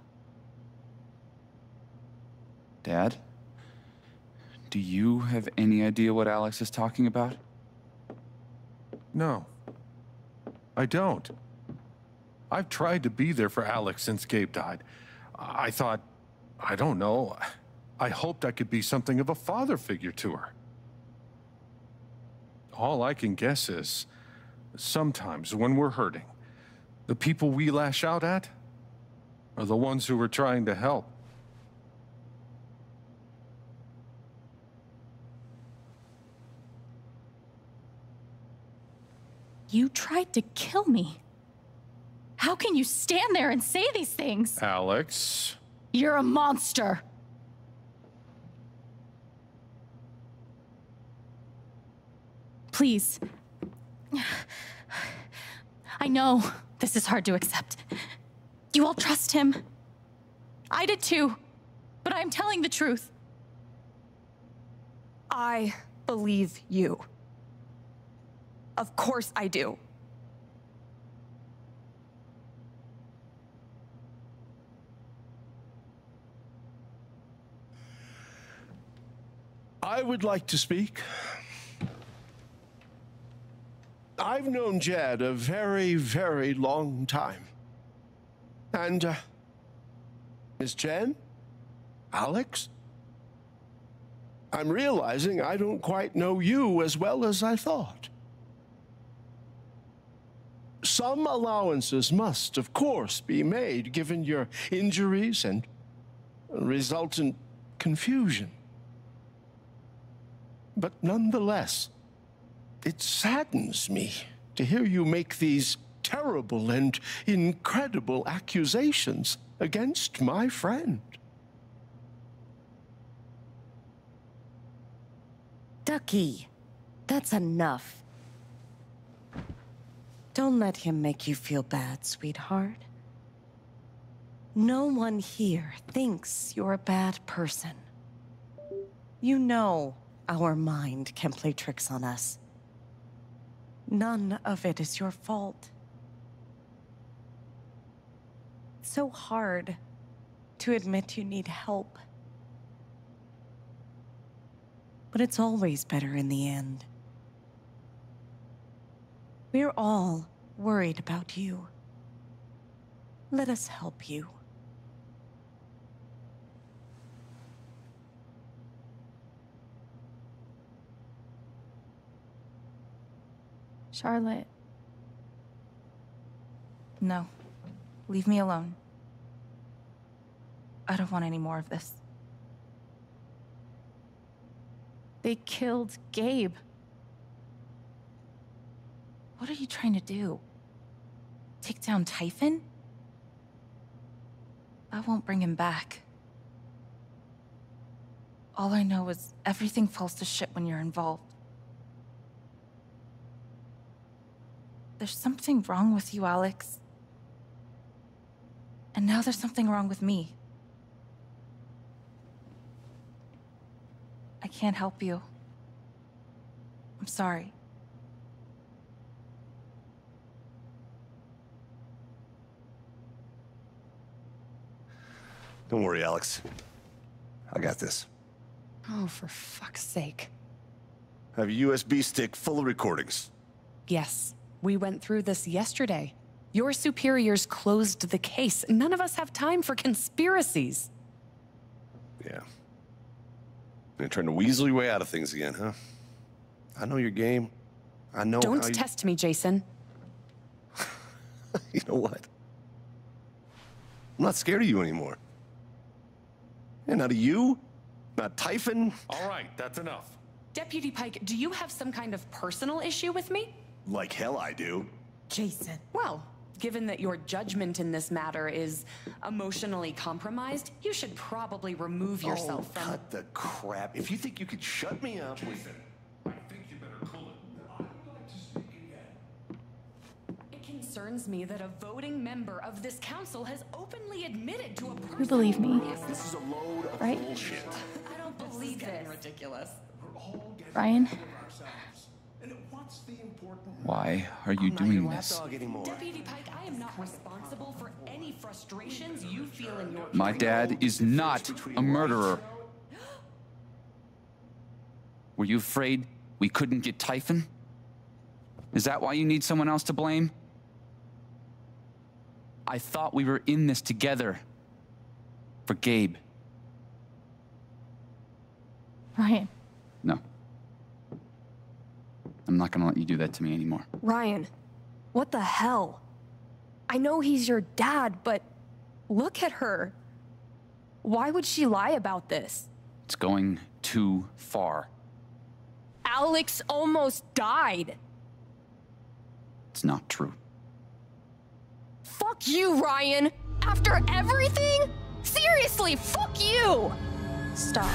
Dad? Do you have any idea what Alex is talking about? No. I don't. I've tried to be there for Alex since Gabe died. I thought, I don't know, I hoped I could be something of a father figure to her. All I can guess is, sometimes when we're hurting, the people we lash out at are the ones who we're trying to help. You tried to kill me. How can you stand there and say these things? Alex. You're a monster. Please. I know this is hard to accept. You all trust him. I did too. but I'm telling the truth. I believe you. Of course I do. I would like to speak. I've known Jed a very, very long time. And, uh, Miss Chen? Alex? I'm realizing I don't quite know you as well as I thought. Some allowances must, of course, be made given your injuries and resultant confusion. But nonetheless, it saddens me to hear you make these terrible and incredible accusations against my friend. Ducky, that's enough. Don't let him make you feel bad, sweetheart. No one here thinks you're a bad person. You know our mind can play tricks on us. None of it is your fault. It's so hard to admit you need help. But it's always better in the end. We're all worried about you. Let us help you. Charlotte. No. Leave me alone. I don't want any more of this. They killed Gabe. What are you trying to do? Take down Typhon? I won't bring him back. All I know is everything falls to shit when you're involved. There's something wrong with you, Alex. And now there's something wrong with me. I can't help you. I'm sorry. Don't worry, Alex. I got this. Oh, for fuck's sake. I have a U S B stick full of recordings. Yes, we went through this yesterday. Your superiors closed the case. None of us have time for conspiracies. Yeah. You're trying to weasel your way out of things again, huh? I know your game. I know Don't how you... test me, Jason. You know what? I'm not scared of you anymore. And not of you, not Typhon. All right, that's enough. Deputy Pike, do you have some kind of personal issue with me? Like hell I do. Jason. Well, given that your judgment in this matter is emotionally compromised, you should probably remove yourself oh, from- cut the crap. If you think you could shut me up with... I think you better cool it. I would like to speak again. It concerns me that a voting member of this council has openly admitted to a personal... You believe me, This is a load of right? bullshit. I don't believe this. Ridiculous. Ryan? Why are you doing this? Deputy Pike, I am not responsible for any frustrations you feel in your... My dad is not a murderer. Were you afraid we couldn't get Typhon? Is that why you need someone else to blame? I thought we were in this together. For Gabe. Ryan. No. I'm not gonna let you do that to me anymore. Ryan, what the hell? I know he's your dad, but look at her. Why would she lie about this? It's going too far. Alex almost died. It's not true. Fuck you, Ryan! After everything? Seriously, fuck you! Stop.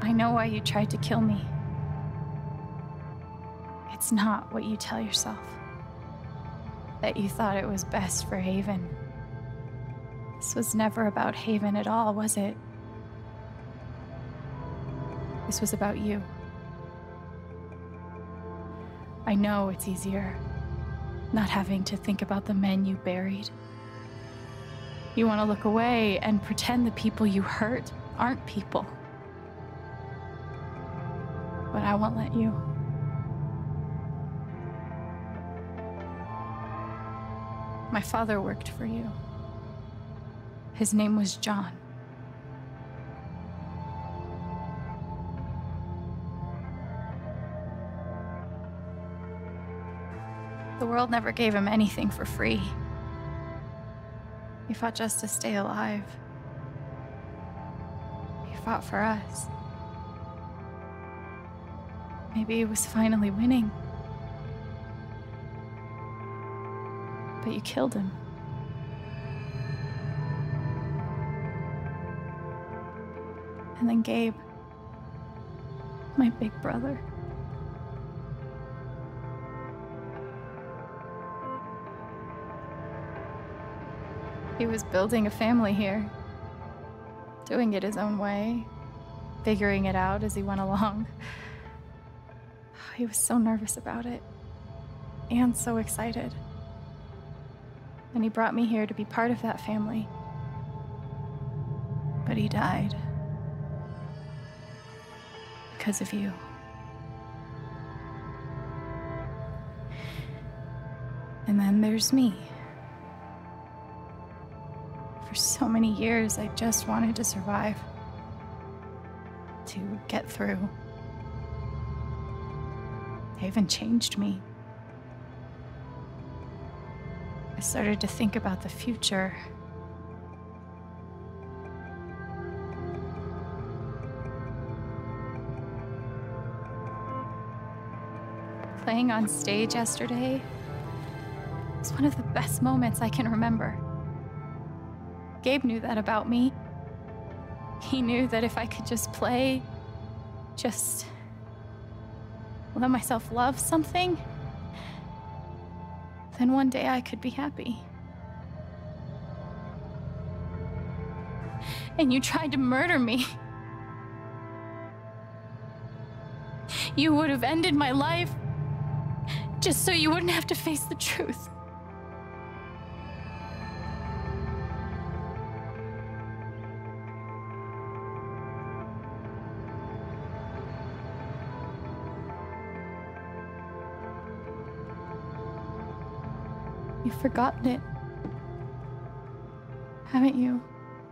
I know why you tried to kill me. It's not what you tell yourself. That you thought it was best for Haven. This was never about Haven at all, was it? This was about you. I know it's easier not having to think about the men you buried. You want to look away and pretend the people you hurt aren't people. But I won't let you. My father worked for you. His name was John. The world never gave him anything for free. He fought just to stay alive. He fought for us. Maybe he was finally winning. But you killed him. And then Gabe, my big brother. He was building a family here, doing it his own way, figuring it out as he went along. He was so nervous about it, and so excited. And he brought me here to be part of that family. But he died. Because of you. And then there's me. For so many years, I just wanted to survive. To get through. Haven changed me. I started to think about the future. Playing on stage yesterday was one of the best moments I can remember. Gabe knew that about me. He knew that if I could just play, just let myself love something, then one day I could be happy. And you tried to murder me. You would have ended my life just so you wouldn't have to face the truth. You've forgotten it, haven't you?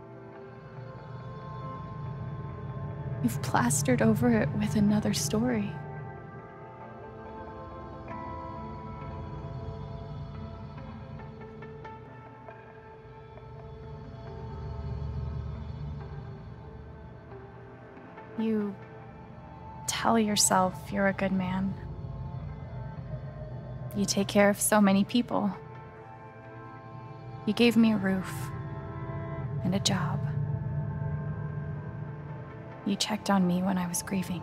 You've plastered over it with another story. You tell yourself you're a good man. You take care of so many people. You gave me a roof and a job. You checked on me when I was grieving.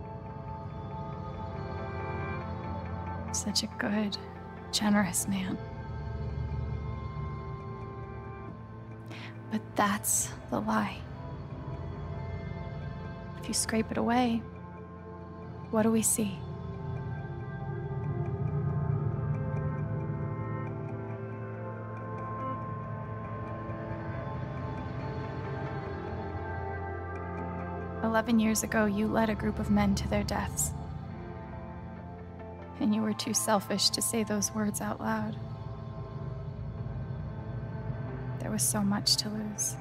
Such a good, generous man. But that's the lie. If you scrape it away, what do we see? Eleven years ago, you led a group of men to their deaths. And you were too selfish to say those words out loud. There was so much to lose.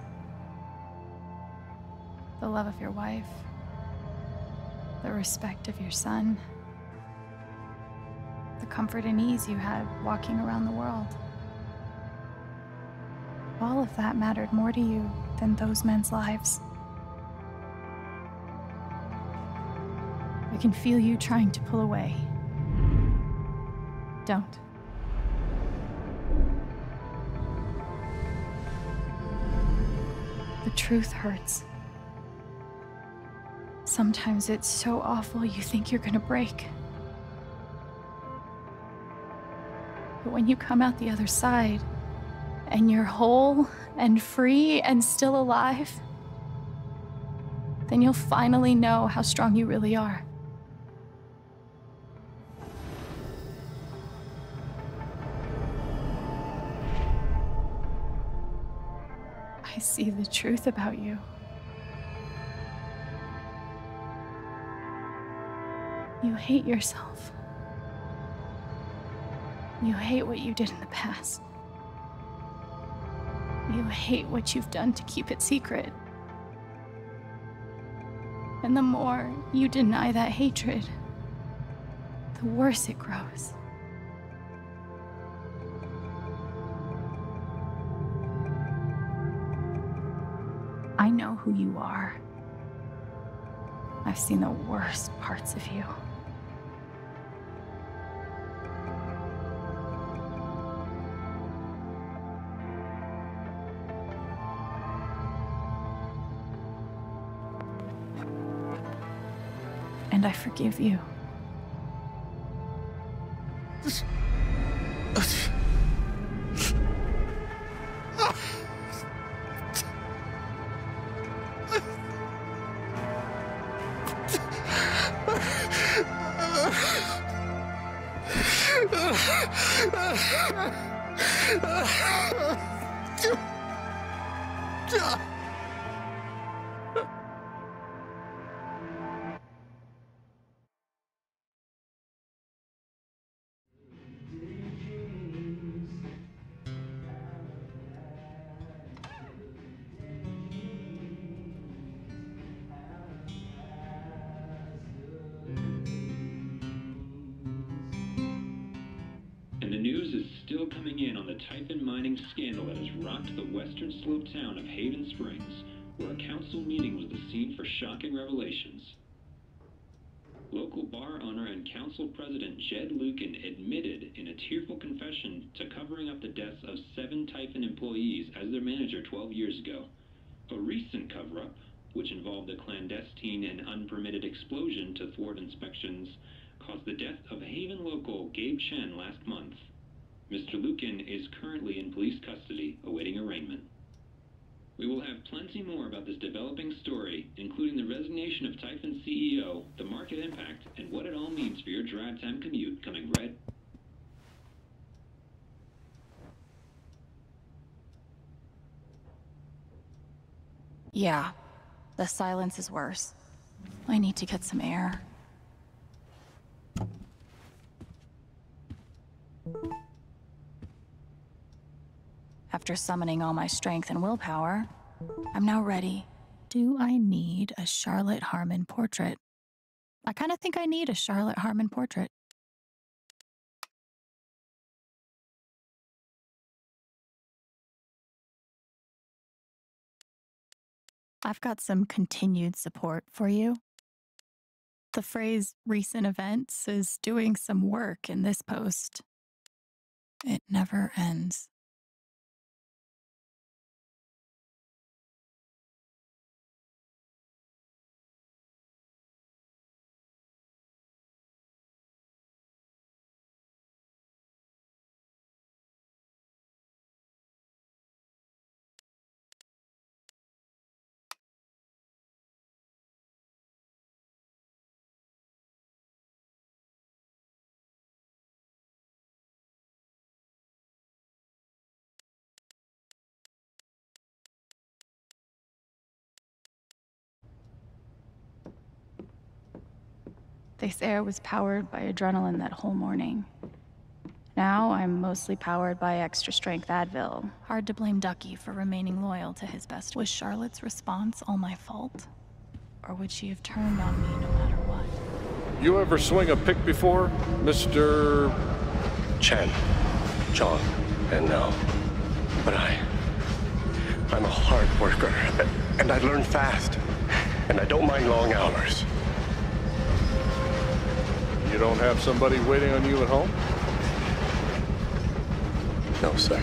The love of your wife, the respect of your son, the comfort and ease you had walking around the world. All of that mattered more to you than those men's lives. I can feel you trying to pull away. Don't. The truth hurts. Sometimes it's so awful you think you're gonna break. But when you come out the other side, and you're whole and free and still alive, then you'll finally know how strong you really are. I see the truth about you. You hate yourself. You hate what you did in the past. You hate what you've done to keep it secret. And the more you deny that hatred, the worse it grows. I know who you are. I've seen the worst parts of you. And I forgive you. And the news is still coming in on the Typhon mining scandal that has rocked the western slope town of Haven Springs, where a council meeting was the scene for shocking revelations. Local bar owner and council president Jed Lucan admitted in a tearful confession to covering up the deaths of seven Typhon employees as their manager twelve years ago. A recent cover-up, which involved a clandestine and unpermitted explosion to thwart inspections, caused the death of Haven local Gabe Chen last month. Mister Lucan is currently in police custody, awaiting arraignment. We will have plenty more about this developing story, including the resignation of Typhon C E O, the market impact, and what it all means for your drive time commute coming right. Yeah, the silence is worse. I need to get some air. After summoning all my strength and willpower, I'm now ready. Do I need a Charlotte Harmon portrait? I kind of think I need a Charlotte Harmon portrait. I've got some continued support for you. The phrase recent events is doing some work in this post. It never ends. This air was powered by adrenaline that whole morning. Now I'm mostly powered by extra strength Advil. Hard to blame Ducky for remaining loyal to his best. Was Charlotte's response all my fault? Or would she have turned on me no matter what? You ever swing a pick before, Mister Chen, John, and no. But I... I'm a hard worker, and I learn fast. And I don't mind long hours. You don't have somebody waiting on you at home? No, sir.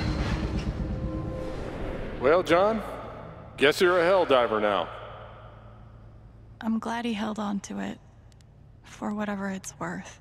Well, John, guess you're a hell diver now. I'm glad he held on to it, for whatever it's worth.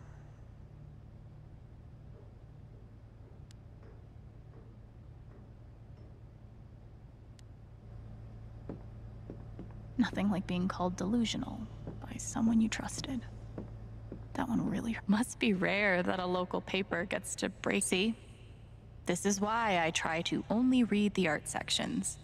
Nothing like being called delusional by someone you trusted. That one really must be rare that a local paper gets to break. See? This is why I try to only read the art sections.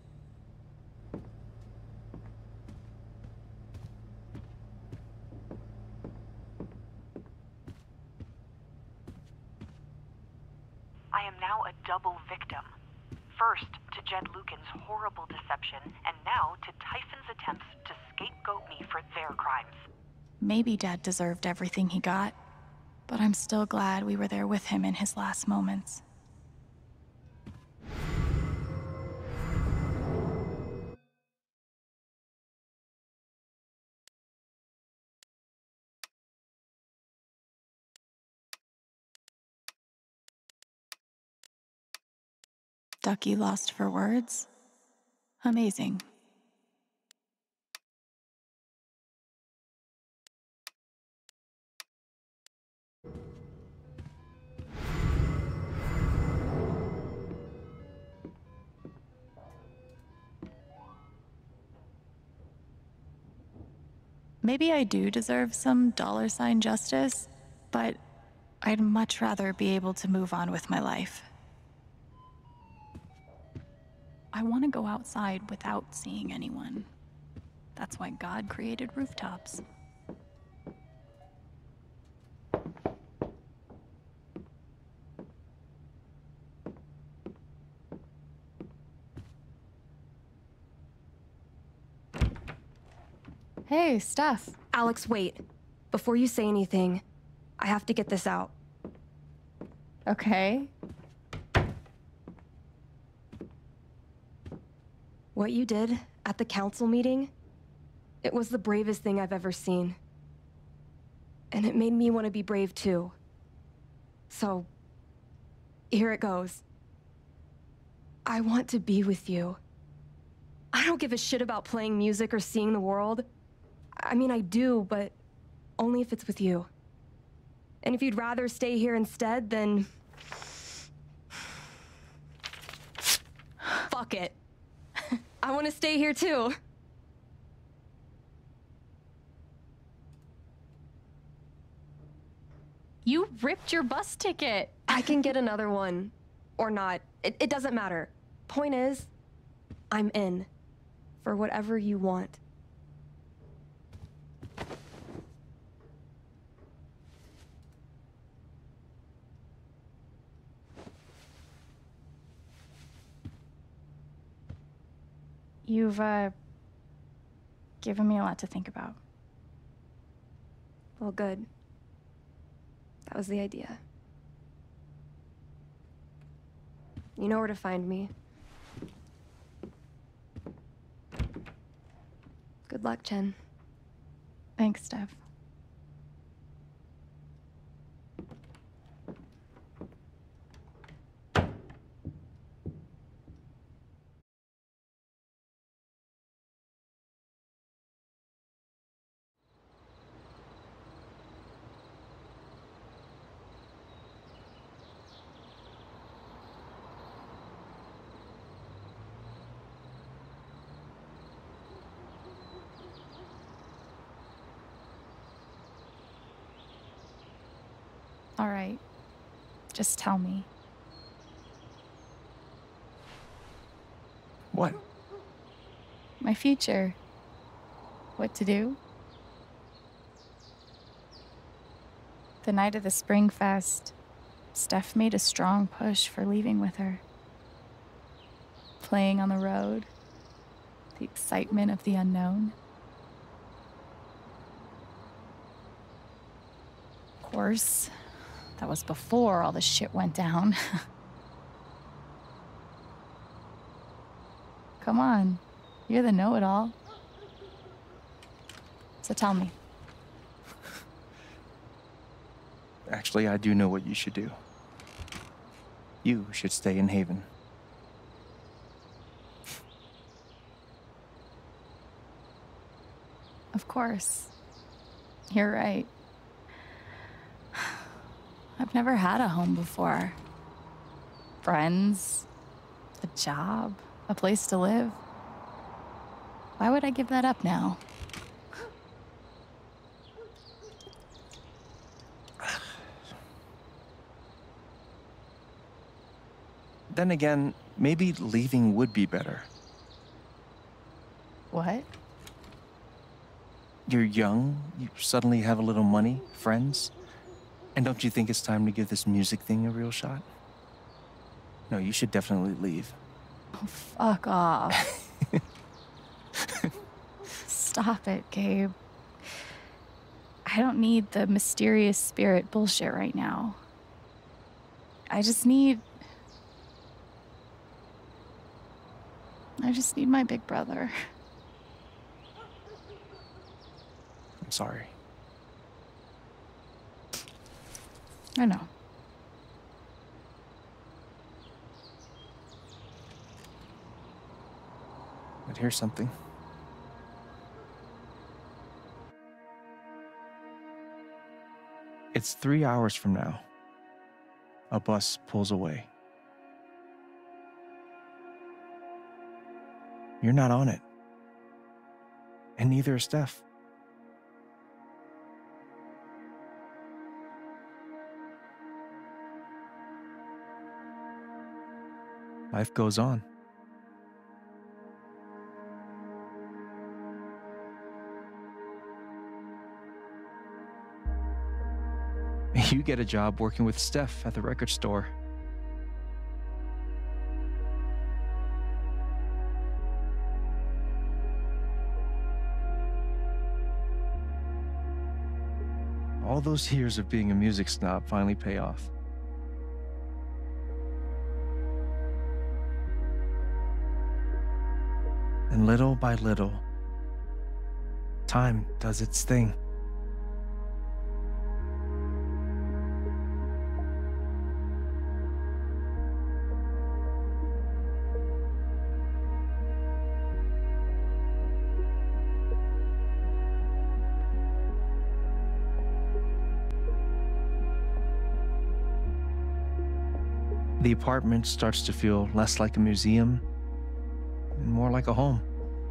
I am now a double victim. First to Jed Lucan's horrible deception, and now to Typhon's attempts to scapegoat me for their crimes. Maybe Dad deserved everything he got, but I'm still glad we were there with him in his last moments. Ducky lost for words? Amazing. Maybe I do deserve some dollar sign justice, but I'd much rather be able to move on with my life. I want to go outside without seeing anyone. That's why God created rooftops. Hey, Steph. Alex, wait. Before you say anything, I have to get this out. Okay. What you did at the council meeting, it was the bravest thing I've ever seen. And it made me want to be brave too. So, here it goes. I want to be with you. I don't give a shit about playing music or seeing the world. I mean, I do, but only if it's with you. And if you'd rather stay here instead, then... fuck it. I want to stay here too. You ripped your bus ticket. I can get another one. Or not. It, it doesn't matter. Point is, I'm in. For whatever you want. You've, uh, given me a lot to think about. Well, good. That was the idea. You know where to find me. Good luck, Chen. Thanks, Steph. All right. Just tell me. What? My future. What to do? The night of the Spring Fest, Steph made a strong push for leaving with her. Playing on the road, the excitement of the unknown. Of course, that was before all the shit went down. Come on, you're the know-it-all. So tell me. Actually, I do know what you should do. You should stay in Haven. Of course. You're right. I've never had a home before. Friends, a job, a place to live. Why would I give that up now? Then again, maybe leaving would be better. What? You're young, you suddenly have a little money, friends. And don't you think it's time to give this music thing a real shot? No, you should definitely leave. Oh, fuck off. Stop it, Gabe. I don't need the mysterious spirit bullshit right now. I just need... I just need my big brother. I'm sorry. I know. But here's something. It's three hours from now. A bus pulls away. You're not on it. And neither is Steph. Life goes on. You get a job working with Steph at the record store. All those years of being a music snob finally pay off. And little by little, time does its thing. The apartment starts to feel less like a museum and more like a home.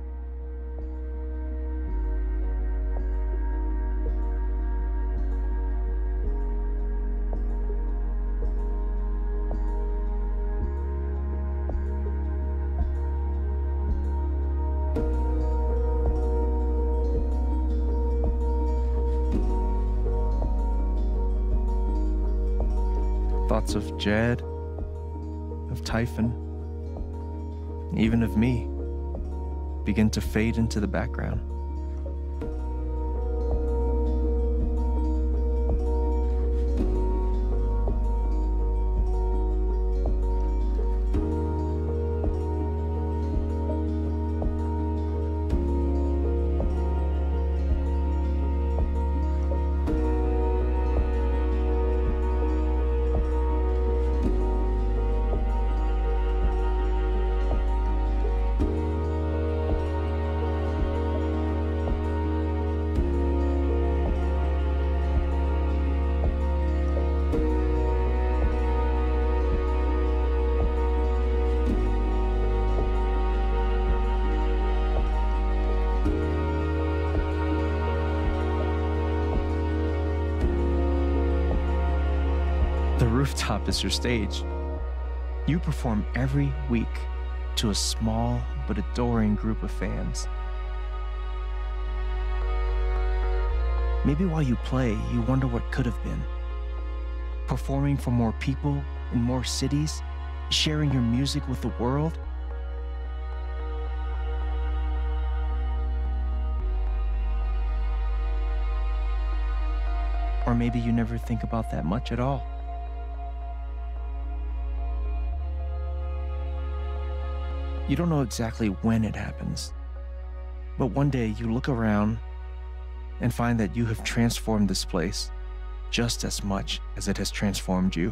Thoughts of Jed, of Typhon, even of me, begin to fade into the background. The rooftop is your stage. You perform every week to a small but adoring group of fans. Maybe while you play, you wonder what could have been. Performing for more people in more cities, sharing your music with the world. Or maybe you never think about that much at all. You don't know exactly when it happens, but one day you look around and find that you have transformed this place just as much as it has transformed you.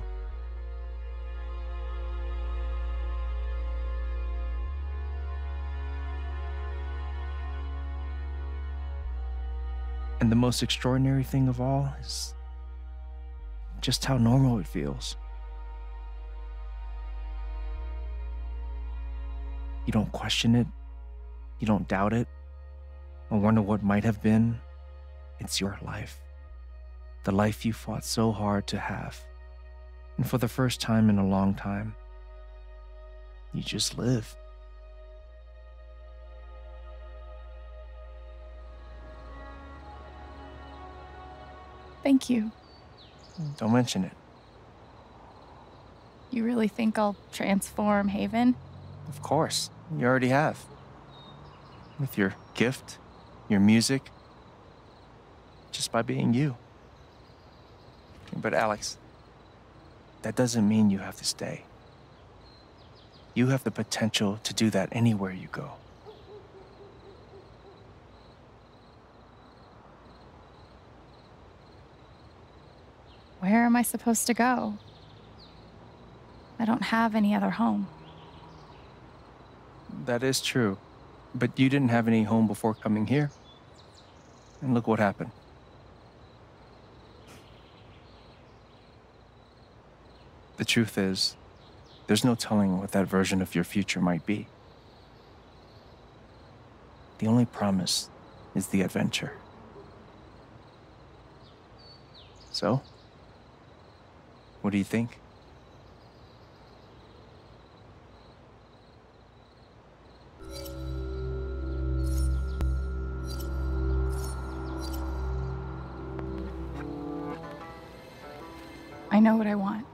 And the most extraordinary thing of all is just how normal it feels. You don't question it, you don't doubt it, or wonder what might have been. It's your life. The life you fought so hard to have. And for the first time in a long time, you just live. Thank you. Don't mention it. You really think I'll transform Haven? Of course, you already have. With your gift, your music, just by being you. But Alex, that doesn't mean you have to stay. You have the potential to do that anywhere you go. Where am I supposed to go? I don't have any other home. That is true. But you didn't have any home before coming here. And look what happened. The truth is, there's no telling what that version of your future might be. The only promise is the adventure. So, what do you think? I know what I want.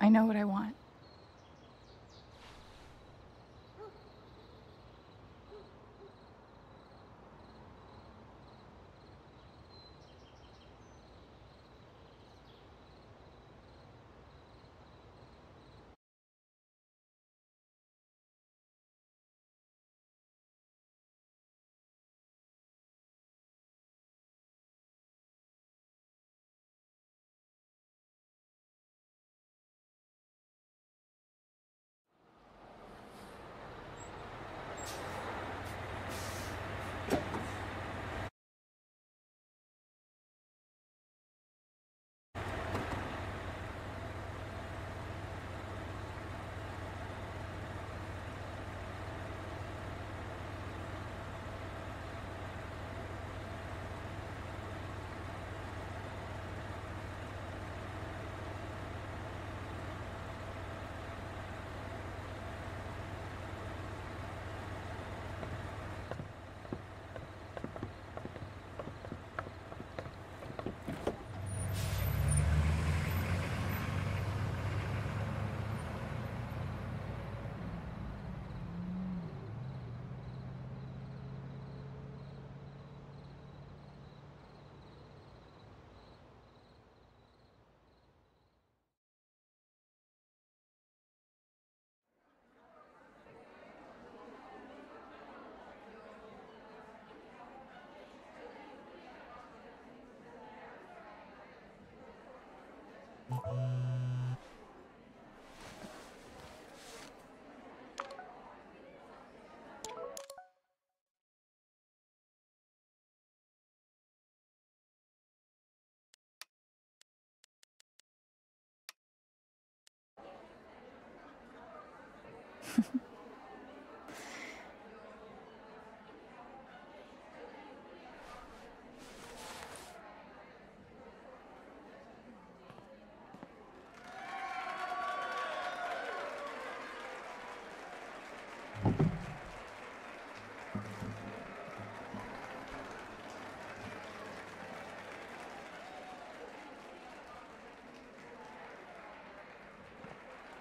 I know what I want.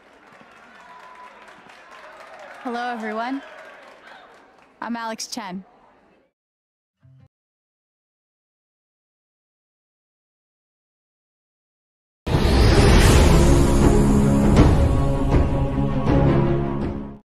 Hello, everyone. I'm Alex Chen.